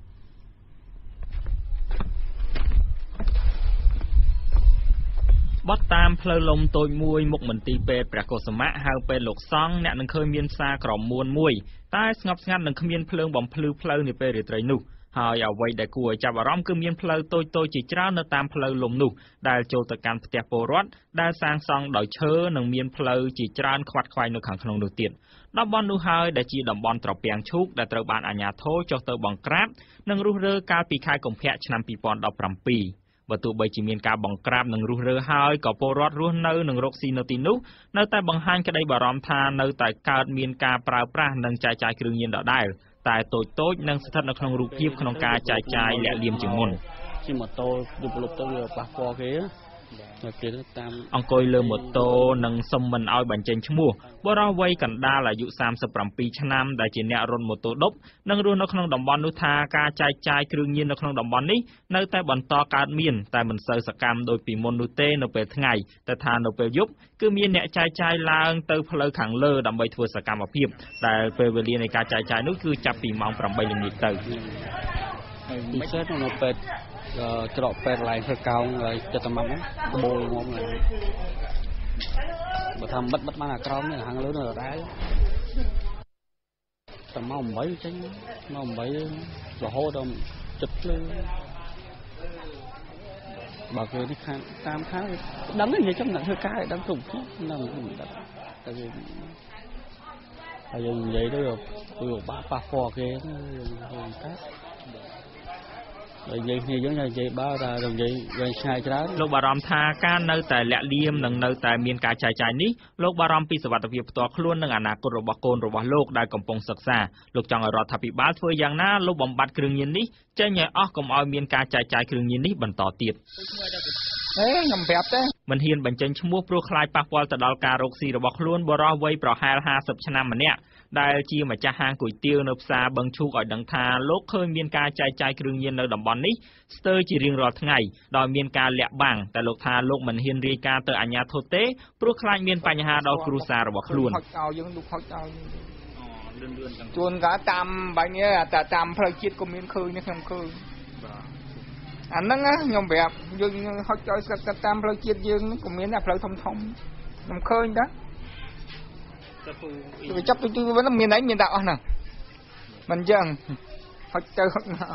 D: បត់តាមផ្លូវលំតូចមួយមុខមន្ទីរពេទ្យព្រះកុសុមៈហៅពេទ្យលោកសង្ឃអ្នកនឹងឃើញមានផ្សារក្រមួនមួយតែស្ងប់ស្ងាត់និងគ្មានភ្លើងបំភ្លឺផ្លូវនាពេលរាត្រីនោះហើយអ្វីដែលគួរឲ្យចាប់អារម្មណ៍គឺមានផ្លូវតូចៗជាច្រើននៅតាមផ្លូវលំនោះដែលចូលទៅកាន់ផ្ទះពលរដ្ឋដែលសាងសង់ដោយឈើនិងមានផ្លូវជាច្រើនខ្វាត់ខ្វាយនៅខាងក្នុងនោះទៀតតំបន់នោះហើយដែលជាតំបន់ត្រពាំងឈូកដែលត្រូវបានអាជ្ញាធរចុះទៅបង្ក្រាបនិងរុះរើកាលពីខែកុម្ភៈឆ្នាំពីរពាន់ដប់ប្រាំពីរបើទោះបីជាមានការបង្ក្រាបនិងរុះរើហើយក៏ពលរដ្ឋរស់នៅនិងរកស៊ីនៅទីនោះនៅតែបង្ហាញក្តីបារម្ភថានៅតែកើតមានការប្រើប្រាស់និងចែកចាយគ្រឿងញៀនដដែលតែតូចតូចនិងស្ថិតនៅក្នុងរូបភាពក្នុងការចែកចាយលាក់លៀមជាងមុន
P: ជិះម៉ូតូយប់លុបទៅវាប៉ះពាល់គេតែគេតាម
Q: អង្គុយលើម៉ូតូនិងសុំមិនឲ្យបញ្ចេញឈ្មោះបរិវ័យកណ្ដាលអាយុសាមសិបប្រាំពីរឆ្នាំដែលជាអ្នករត់ម៉ូតូឌុបនិងរស់នៅក្នុងតំបន់នោះថាការចែកចាយគ្រឿងញៀននៅក្នុងតំបន់នេះនៅតែបន្តកើតមានតែមិនសូវសកម្មដូចពីមុននោះទេនៅពេលថ្ងៃតែថានៅពេលយប់គឺមានអ្នកចែកចាយឡើងទៅផ្លូវខាងលើដើម្បីធ្វើសកម្មភាពដែលពេលវេលានៃការចែកចាយនោះគឺចាប់ពីម៉ោងប្រាំបីល្ងាចទៅ
P: ពិសេសនៅពេលច្រកពេទ្យឡើងធ្វើកោងហើយចិត្តតែមកបូលងំហើយបើថាបិទបិទបានអាក្រមនេះខាងលើនៅរ៉ែតែមកអំបីចេញមកអំបីរហូតដល់ចិត្តភ្លឺបើគេនេះខាងតាមខាងដឹងនិយាយចំណាក់ធ្វើការឲ្យដឹងគ្រប់ហ្នឹងមិនដឹងតែយើងហើយយើងនិយាយទៅគឺបាក់ប៉ះពាល់គេយើងកាត់និយាយគ្នាយើងនិយាយបើថានិយាយវិញឆ្ងាយច្រើន
Q: លោកបារម្ភថាការនៅតែលាក់លៀមនិងនៅតែមានការចែកចាយនេះលោកបារម្ភពីសុវត្ថិភាពផ្ទាល់ខ្លួននិងអនាគតរបស់កូនរបស់លោកដែលកំពុងសិក្សាលោកចង់ឲ្យរដ្ឋាភិបាលធ្វើយ៉ាងណាលុបបំបាត់គ្រឿងញៀននេះចេញឲ្យអស់កុំឲ្យមានការចែកចាយគ្រឿងញៀននេះបន្តទៀត
R: អេខ្ញុំប្រាប់ទេ
Q: មិនហ៊ានបញ្ចេញឈ្មោះព្រោះខ្លាចប៉ះពាល់ទៅដល់ការរកស៊ីរបស់ខ្លួនបរិះវ័យប្រហែលហាសិបឆ្នាំម្នាក់ដែលជាម្ចាស់ហាងគុយទាវនៅផ្សារបឹងឈូកឲ្យដឹងថាលោកឃើញមានការចែកចាយគ្រឿងញៀននៅតំបន់នេះស្ទើរជារៀងរាល់ថ្ងៃដោយមានការលាក់បាំងតែលោកថាលោកមិនហ៊ានរាយការណ៍ទៅអាជ្ញាធរទេព្រោះខ្លាចមានបញ្ហាដល់គ្រួសាររបស់ខ្លួន
R: ហុចឲ្យយើងលោកហុចឲ្យជួនកាលតាមបាញ់នេះតែតាមផ្លូវជាតិក៏មានឃើញនេះខ្ញុំឃើញអាហ្នឹងខ្ញុំប្រាប់យើងហុចឲ្យស្កាត់តាមផ្លូវជាតិយើងក៏មានតែផ្លូវធំធំខ្ញុំឃើញតាទៅចាប់ទៅវិញមានអីមានតែអស់ហ្នឹងមិនអញ្ចឹងហុចទៅហុចមក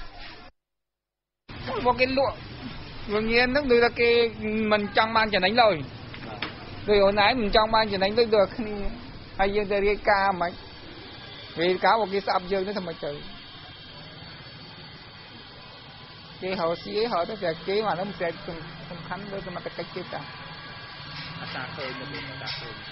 R: មកគេលក់វាញៀនហ្នឹងដូចថាគេមិនចង់បានចំណេញឡើយដូចអូនឯងមិនចង់បានចំណេញដូចដូចគ្នាហើយយើងទៅរាយការណ៍មិនរាយការណ៍មកគេស្អប់យើងទៅធ្វើម៉េចទៅគេហៅស៊ីហៅទៅតែគេមកហ្នឹងតែសំខាន់លើសមត្ថកិច្ចគេតា
Q: អាសាឃើញមកអាសាឃើញ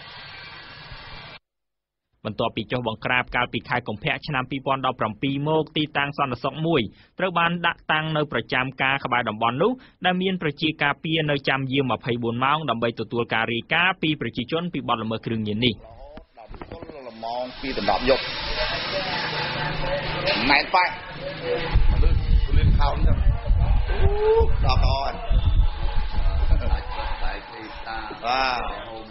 Q: បន្ទាប់ពីចុះបង្ក្រាបកាលពីខែកុម្ភៈឆ្នាំពីរពាន់ដប់ប្រាំពីរមកទីតាំងសន្តិសុខមួយត្រូវបានដាក់តាំងនៅប្រចាំការក្បែរតំបន់នោះដែលមានប្រជាការពារនៅចាំយាមម្ភៃបួនម៉ោងដើម្បីទទួលការរាយការណ៍ពីប្រជាជនពីបទល្មើសគ្រឿងញៀននេះ
S: ម៉ោងពីដណ្ដប់យប់ម៉ែនប៉ែមនុស្សគលៀនខោនចឹងដល់ដល់ហើយបាទ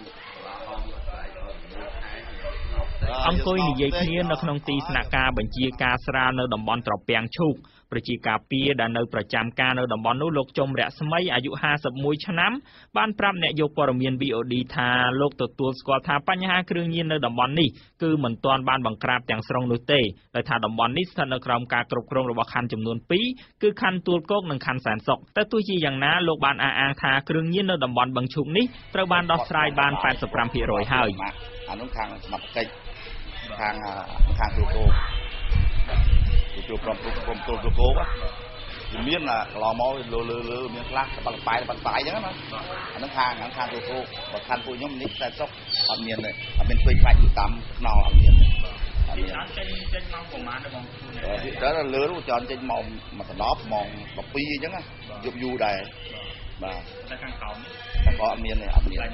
Q: អង្គុយនិយាយគ្នានៅក្នុងទីស្នាក់ការបញ្ជាការស្រាលនៅតំបន់ត្រពាំងឈូកប្រជាការពារដែលនៅប្រចាំការនៅតំបន់នោះលោកជុំរស្មីអាយុហាសិបមួយឆ្នាំបានប្រាប់អ្នកយកព័ត៌មាន វី អូ ឌី ថាលោកទទួលស្គាល់ថាបញ្ហាគ្រឿងញៀននៅតំបន់នេះគឺមិនទាន់បានបង្ក្រាបទាំងស្រុងនោះទេដោយថាតំបន់នេះស្ថិតនៅក្រោមការគ្រប់គ្រងរបស់ខណ្ឌចំនួនពីរគឺខណ្ឌទួលគោកនិងខណ្ឌសែនសុខតែទោះជាយ៉ាងណាលោកបានអះអាងថាគ្រឿងញៀននៅតំបន់បឹងឈូកនេះត្រូវបានដោះស្រាយបានប៉ែតសិបប្រាំភាគរយហើយ
S: អានោះខាងសមត្ថកិច្ចខាងខាងទួលគោកជួបក្រុមព្រំព្រំទួលគោកវាមានកន្លងមកលើលើលើមានខ្លះបាត់បែកបាត់បាយអញ្ចឹងណាអានឹងខាងខាងទួលគោកបើខាងពួកខ្ញុំនេះតែសុខអត់មានទេអត់មានធ្វើខ្លាច់តាមខ្នល់អត់មានអត់មាន
Q: ចេញចេញមកប្រហែលទេបង
S: ទៅលើនោះចន់ចេញមកមកដណ្ដប់ម៉ោងដប់ពីរអញ្ចឹងណាយប់យូរដែរបាទ
Q: តែខាងក្រោម
S: ខាងក្រោមអត់មានទេអត់មាន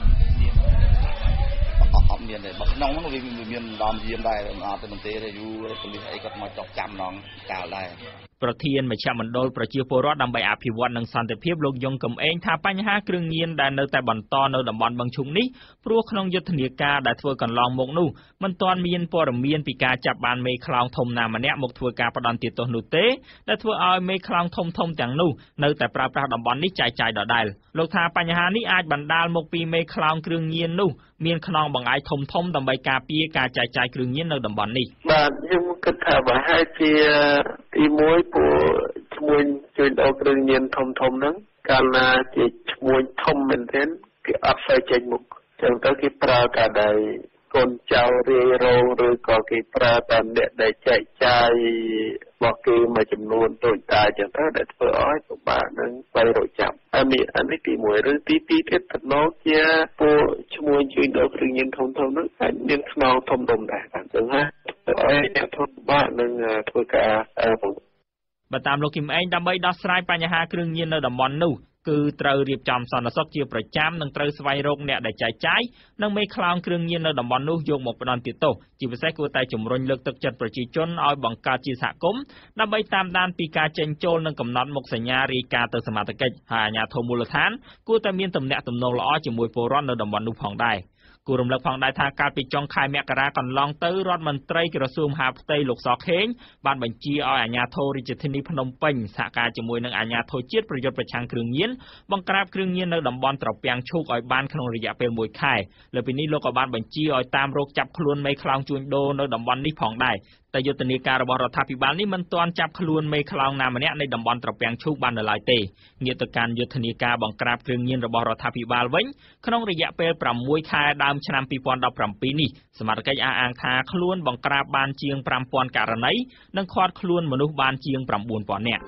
S: អត់មានទេបើក្នុងហ្នឹងវាមានដំយាមដែរអត់ទៅមន្ទីរទេយូរប៉ូលីសអីគាត់មកចុះចាំនងកាលដែរ
Q: ប្រធានមជ្ឈមណ្ឌលប្រជាពលរដ្ឋដើម្បីអភិវឌ្ឍនិងសន្តិភាពលោកយងកំឯងថាបញ្ហាគ្រឿងញៀនដែលនៅតែបន្តនៅតំបន់បឹងឈូកនេះព្រោះក្នុងយុទ្ធនាការដែលធ្វើកន្លងមកនោះមិនទាន់មានព័ត៌មានពីការចាប់បានមេខ្លោងធំណាម្នាក់មកធ្វើការផ្ដន្ទាទោសនោះទេដែលធ្វើឲ្យមេខ្លោងធំធំទាំងនោះនៅតែប្រើប្រាស់តំបន់នេះចែកចាយដដែលលោកថាបញ្ហានេះអាចបណ្ដាលមកពីមេខ្លោងគ្រឿងញៀននោះមានខ្នងបង្អែកធំធំដើម្បីការពារការចែកចាយគ្រឿងញៀននៅតំបន់នេះ
G: បាទខ្ញុំគិតថាប្រហែលជាទីមួយពួកឈ្មួញជួយដោគ្រឿងញៀនធំធំហ្នឹងកាលណាជាឈ្មួញធំមែនទែនគេអត់សូវចេញមុខចឹងទៅគេប្រើតែដៃកូនចៅរាយរងឬក៏គេប្រើតែអ្នកដែលចែកចាយរបស់គេមួយចំនួនតូចតាចចឹងទៅដែលធ្វើឲ្យពិបាកនឹងស្វែងរកចាប់អានេះអានេះទីមួយឬទីពីរទៀតតំណជាពួកឈ្មួញជួយដោគ្រឿងញៀនធំធំហ្នឹងអាចមានខ្នងធំធំដែរអញ្ចឹងណាឲ្យអ្នកធ្វើពិបាកនឹងធ្វើការ
Q: បើតាមលោកគឹមអេងដើម្បីដោះស្រាយបញ្ហាគ្រឿងញៀននៅតំបន់នោះគឺត្រូវរៀបចំសន្តិសុខជាប្រចាំនិងត្រូវស្វែងរកអ្នកដែលចែកចាយនិងមេខ្លោងគ្រឿងញៀននៅតំបន់នោះយកមកផ្ដន់ទោសជាពិសេសគួរតែជំរុញលើកទឹកចិត្តប្រជាជនឲ្យបង្កើតជាសហគមន៍ដើម្បីតាមដានពីការចេញចូលនិងកំណត់មុខសញ្ញារាយការណ៍ទៅសមត្ថកិច្ចហើយអាជ្ញាធរមូលដ្ឋានគួរតែមានទំនាក់ទំនងល្អជាមួយពលរដ្ឋនៅតំបន់នោះផងដែរគូរំលឹកផងដែរថាកាលពីចុងខែមករាកន្លងទៅរដ្ឋមន្ត្រីក្រសួងមហាផ្ទៃលោកសខេងបានបញ្ជាឲ្យអាជ្ញាធររាជធានីភ្នំពេញសហការជាមួយនឹងអាជ្ញាធរជាតិប្រយុទ្ធប្រឆាំងគ្រឿងញៀនបង្ក្រាបគ្រឿងញៀននៅតំបន់ត្រពាំងឈូកឲ្យបានក្នុងរយៈពេលមួយខែលើពីនេះលោកក៏បានបញ្ជាឲ្យតាមរកចាប់ខ្លួនមេខ្លោងជួញដូរនៅតំបន់នេះផងដែរតែយុទ្ធនាការរបស់រដ្ឋាភិបាលនេះមិនទាន់ចាប់ខ្លួនមេខ្លោងណាម្នាក់នៃតំបន់ត្រពាំងឈូកបាននៅឡើយទេងាកទៅកាន់យុទ្ធនាការបង្ក្រាបគ្រឿងញៀនរបស់រដ្ឋាភិបាលវិញក្នុងរយៈពេលប្រាំមួយខែដើមឆ្នាំពីរពាន់ដប់ប្រាំពីរនេះសមាជិកអះអាងថាខ្លួនបង្ក្រាបបានជាងប្រាំពាន់ករណីនិងឃាត់ខ្លួនមនុស្សបានជាងប្រាំបួនពាន់នាក់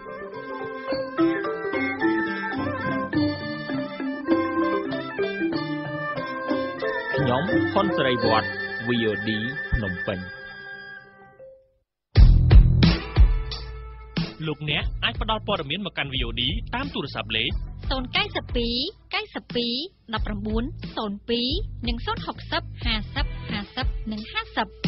Q: ខ្ញុំហ៊ុនសេរីវត្ត V O D ភ្នំពេញលោកអ្នកអាចផ្ដល់ព័ត៌មានមកកាន់ V O D តាមទូរស័ព្ទលេខ
N: ศูนย์ เก้า สอง เก้า สอง หนึ่ง เก้า ศูนย์ สอง ศูนย์ ห้า ศูนย์ និង ศูนย์ หก ศูนย์ ห้า ศูนย์ ห้า ศูนย์ និង ห้าสิบ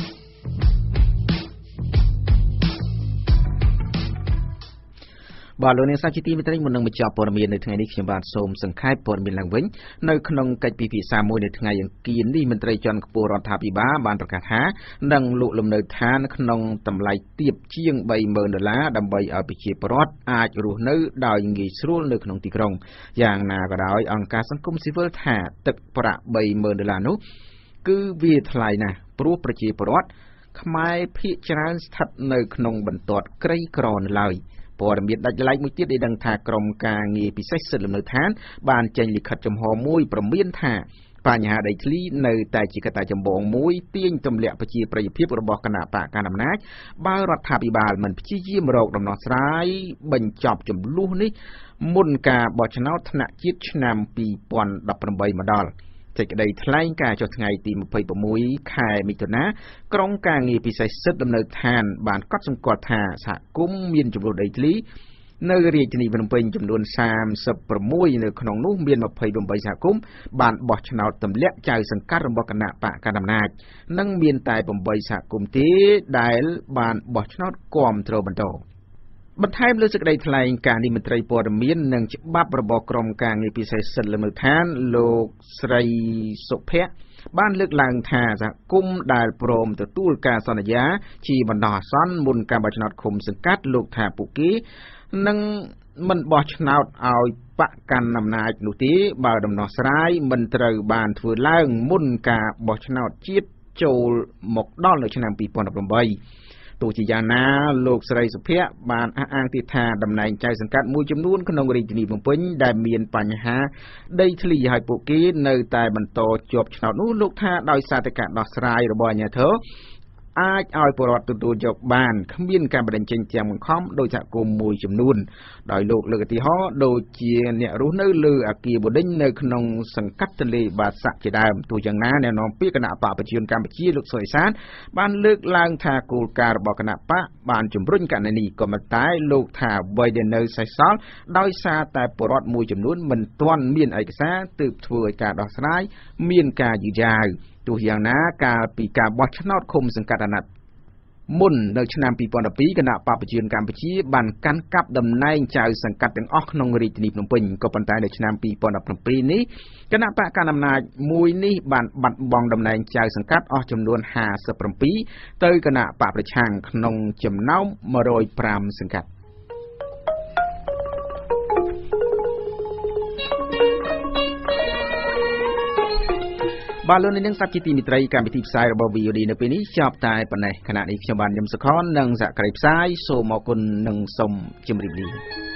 D: បាទលោកអ្នកសាជាទីមេត្រីមុននឹងបញ្ចប់ព័ត៌មាននៅថ្ងៃនេះខ្ញុំបាទសូមសង្ខេបព័ត៌មានឡើងវិញនៅក្នុងកិច្ចពិភាក្សាមួយនៅថ្ងៃអង្គារនេះមន្ត្រីជាន់ខ្ពស់រដ្ឋាភិបាលបានប្រកាសថានឹងលក់លំនៅឋានក្នុងតម្លៃទាបជាង បីម៉ឺន ដុល្លារដើម្បីឲ្យប្រជាពលរដ្ឋអាចរស់នៅដោយងាយស្រួលនៅក្នុងទីក្រុងយ៉ាងណាក៏ដោយអង្គការសង្គមស៊ីវិលថាទឹកប្រាក់ បីម៉ឺន ដុល្លារនោះគឺវាថ្លៃណាស់ព្រោះប្រជាពលរដ្ឋខ្មែរភាគច្រើនស្ថិតនៅក្នុងបន្ទាត់ក្រីក្រនៅឡើយព័ត៌មានដាច់ដライមួយទៀតដែលដឹងថាក្រមការងារពិសេសសិទ្ធិលំនៅឋានបានចេញលិខិតចំហមួយព្រមានថាបញ្ហាដីធ្លីនៅតែជាកត្តាចម្បងមួយទាញទម្លាក់ប្រជាប្រិយភាពរបស់គណៈបកកណ្ដាលអំណាចបើរដ្ឋាភិបាលមិនព្យាយាមរកដំណោះស្រាយបញ្ចប់ចំនួននេះមុនការបោះឆ្នោតថ្នាក់ជាតិឆ្នាំពីរពាន់ដប់ប្រាំបីមកដល់សេចក្តីថ្លែងការណ៍ចុះថ្ងៃទីម្ភៃប្រាំមួយខែមិថុនាក្រុមការងារពិសេសសិទ្ធិលំនៅឋានបានកត់សម្គាល់ថាសហគមន៍មានចំនួនដីធ្លីនៅរាជធានីភ្នំពេញចំនួនសាមសិបប្រាំមួយនៅក្នុងនោះមានម្ភៃប្រាំបីសហគមន៍បានបោះឆ្នោតទម្លាក់ចៅសង្កាត់របស់គណៈបកកណ្ដាលអំណាចនិងមានតែប្រាំបីសហគមន៍ទេដែលបានបោះឆ្នោតគាំទ្របន្តបន្ថែមលើសេចក្តីថ្លែងការណ៍នេះមន្ត្រីព័ត៌មាននិងច្បាប់របស់ក្រមការងារពិសេសសិទ្ធិលំនៅឋានលោកស្រីសុភ័ក្របានលើកឡើងថាសហគមន៍ដែលព្រមទទួលការសន្យាជាបណ្ដោះអាសន្នមុនការបោះឆ្នោតឃុំសង្កាត់លោកថាពួកគេនឹងមិនបោះឆ្នោតឲ្យបកកាន់អំណាចនោះទេបើដំណោះស្រាយមិនត្រូវបានធ្វើឡើងមុនការបោះឆ្នោតជាតិចូលមកដល់នៅឆ្នាំពីរពាន់ដប់ប្រាំបីទោះជាយ៉ាងណាលោកស្រីសុភ័ក្របានអះអាងទៀតថាតំណែងចៅសង្កាត់មួយចំនួនក្នុងរាជធានីភ្នំពេញដែលមានបញ្ហាដីធ្លីឲ្យពួកគេនៅតែបន្តជាប់ឆ្នោតនោះលោកថាដោយសារតែការដោះស្រាយរបស់អាជ្ញាធរអាចឲ្យពលរដ្ឋទទួលយកបានគ្មានការបណ្តេញចេញទាំងបង្ខំដោយសហគមន៍មួយចំនួនដោយលោកលើកឧទាហរណ៍ដូចជាអ្នករស់នៅលើអគារបូឌិញនៅក្នុងសង្កាត់ទន្លេបាសាក់ជាដើមទោះយ៉ាងណាអ្នកនាំពាក្យគណៈបកប្រជាជនកម្ពុជាលោកសុយសានបានលើកឡើងថាគោលការណ៍របស់គណៈបកបានជំរុញករណីនេះក៏ប៉ុន្តែលោកថាអ្វីដែលនៅសេសសល់ដោយសារតែពលរដ្ឋមួយចំនួនមិនទាន់មានឯកសារទើបធ្វើឲ្យការដោះស្រាយមានការយឺតយ៉ាវទោះយ៉ាងណាកាលពីការបោះឆ្នោតឃុំសង្កាត់អាណត្តិមុននៅឆ្នាំពីរពាន់ដប់ពីរគណៈបកប្រជាជនកម្ពុជាបានកាន់កាប់តំណែងចៅសង្កាត់ទាំងអស់ក្នុងរាជធានីភ្នំពេញក៏ប៉ុន្តែនៅឆ្នាំពីរពាន់ដប់ប្រាំពីរនេះគណៈបកកណ្ដាលអំណាចមួយនេះបានបាត់បង់តំណែងចៅសង្កាត់អស់ចំនួនห้าสิบเจ็ดទៅគណៈបកប្រឆាំងក្នុងចំណោមmột trăm lẻ nămសង្កាត់បាទលោកនាងសាជាទីមិត្តរីកម្មវិធីផ្សាយរបស់ V O D នៅពេលនេះចប់តែប៉ុណ្ណេះខណៈនេះខ្ញុំបានញឹមសុខននិងសហការីផ្សាយសូមអរគុណនិងសូមជម្រាបលា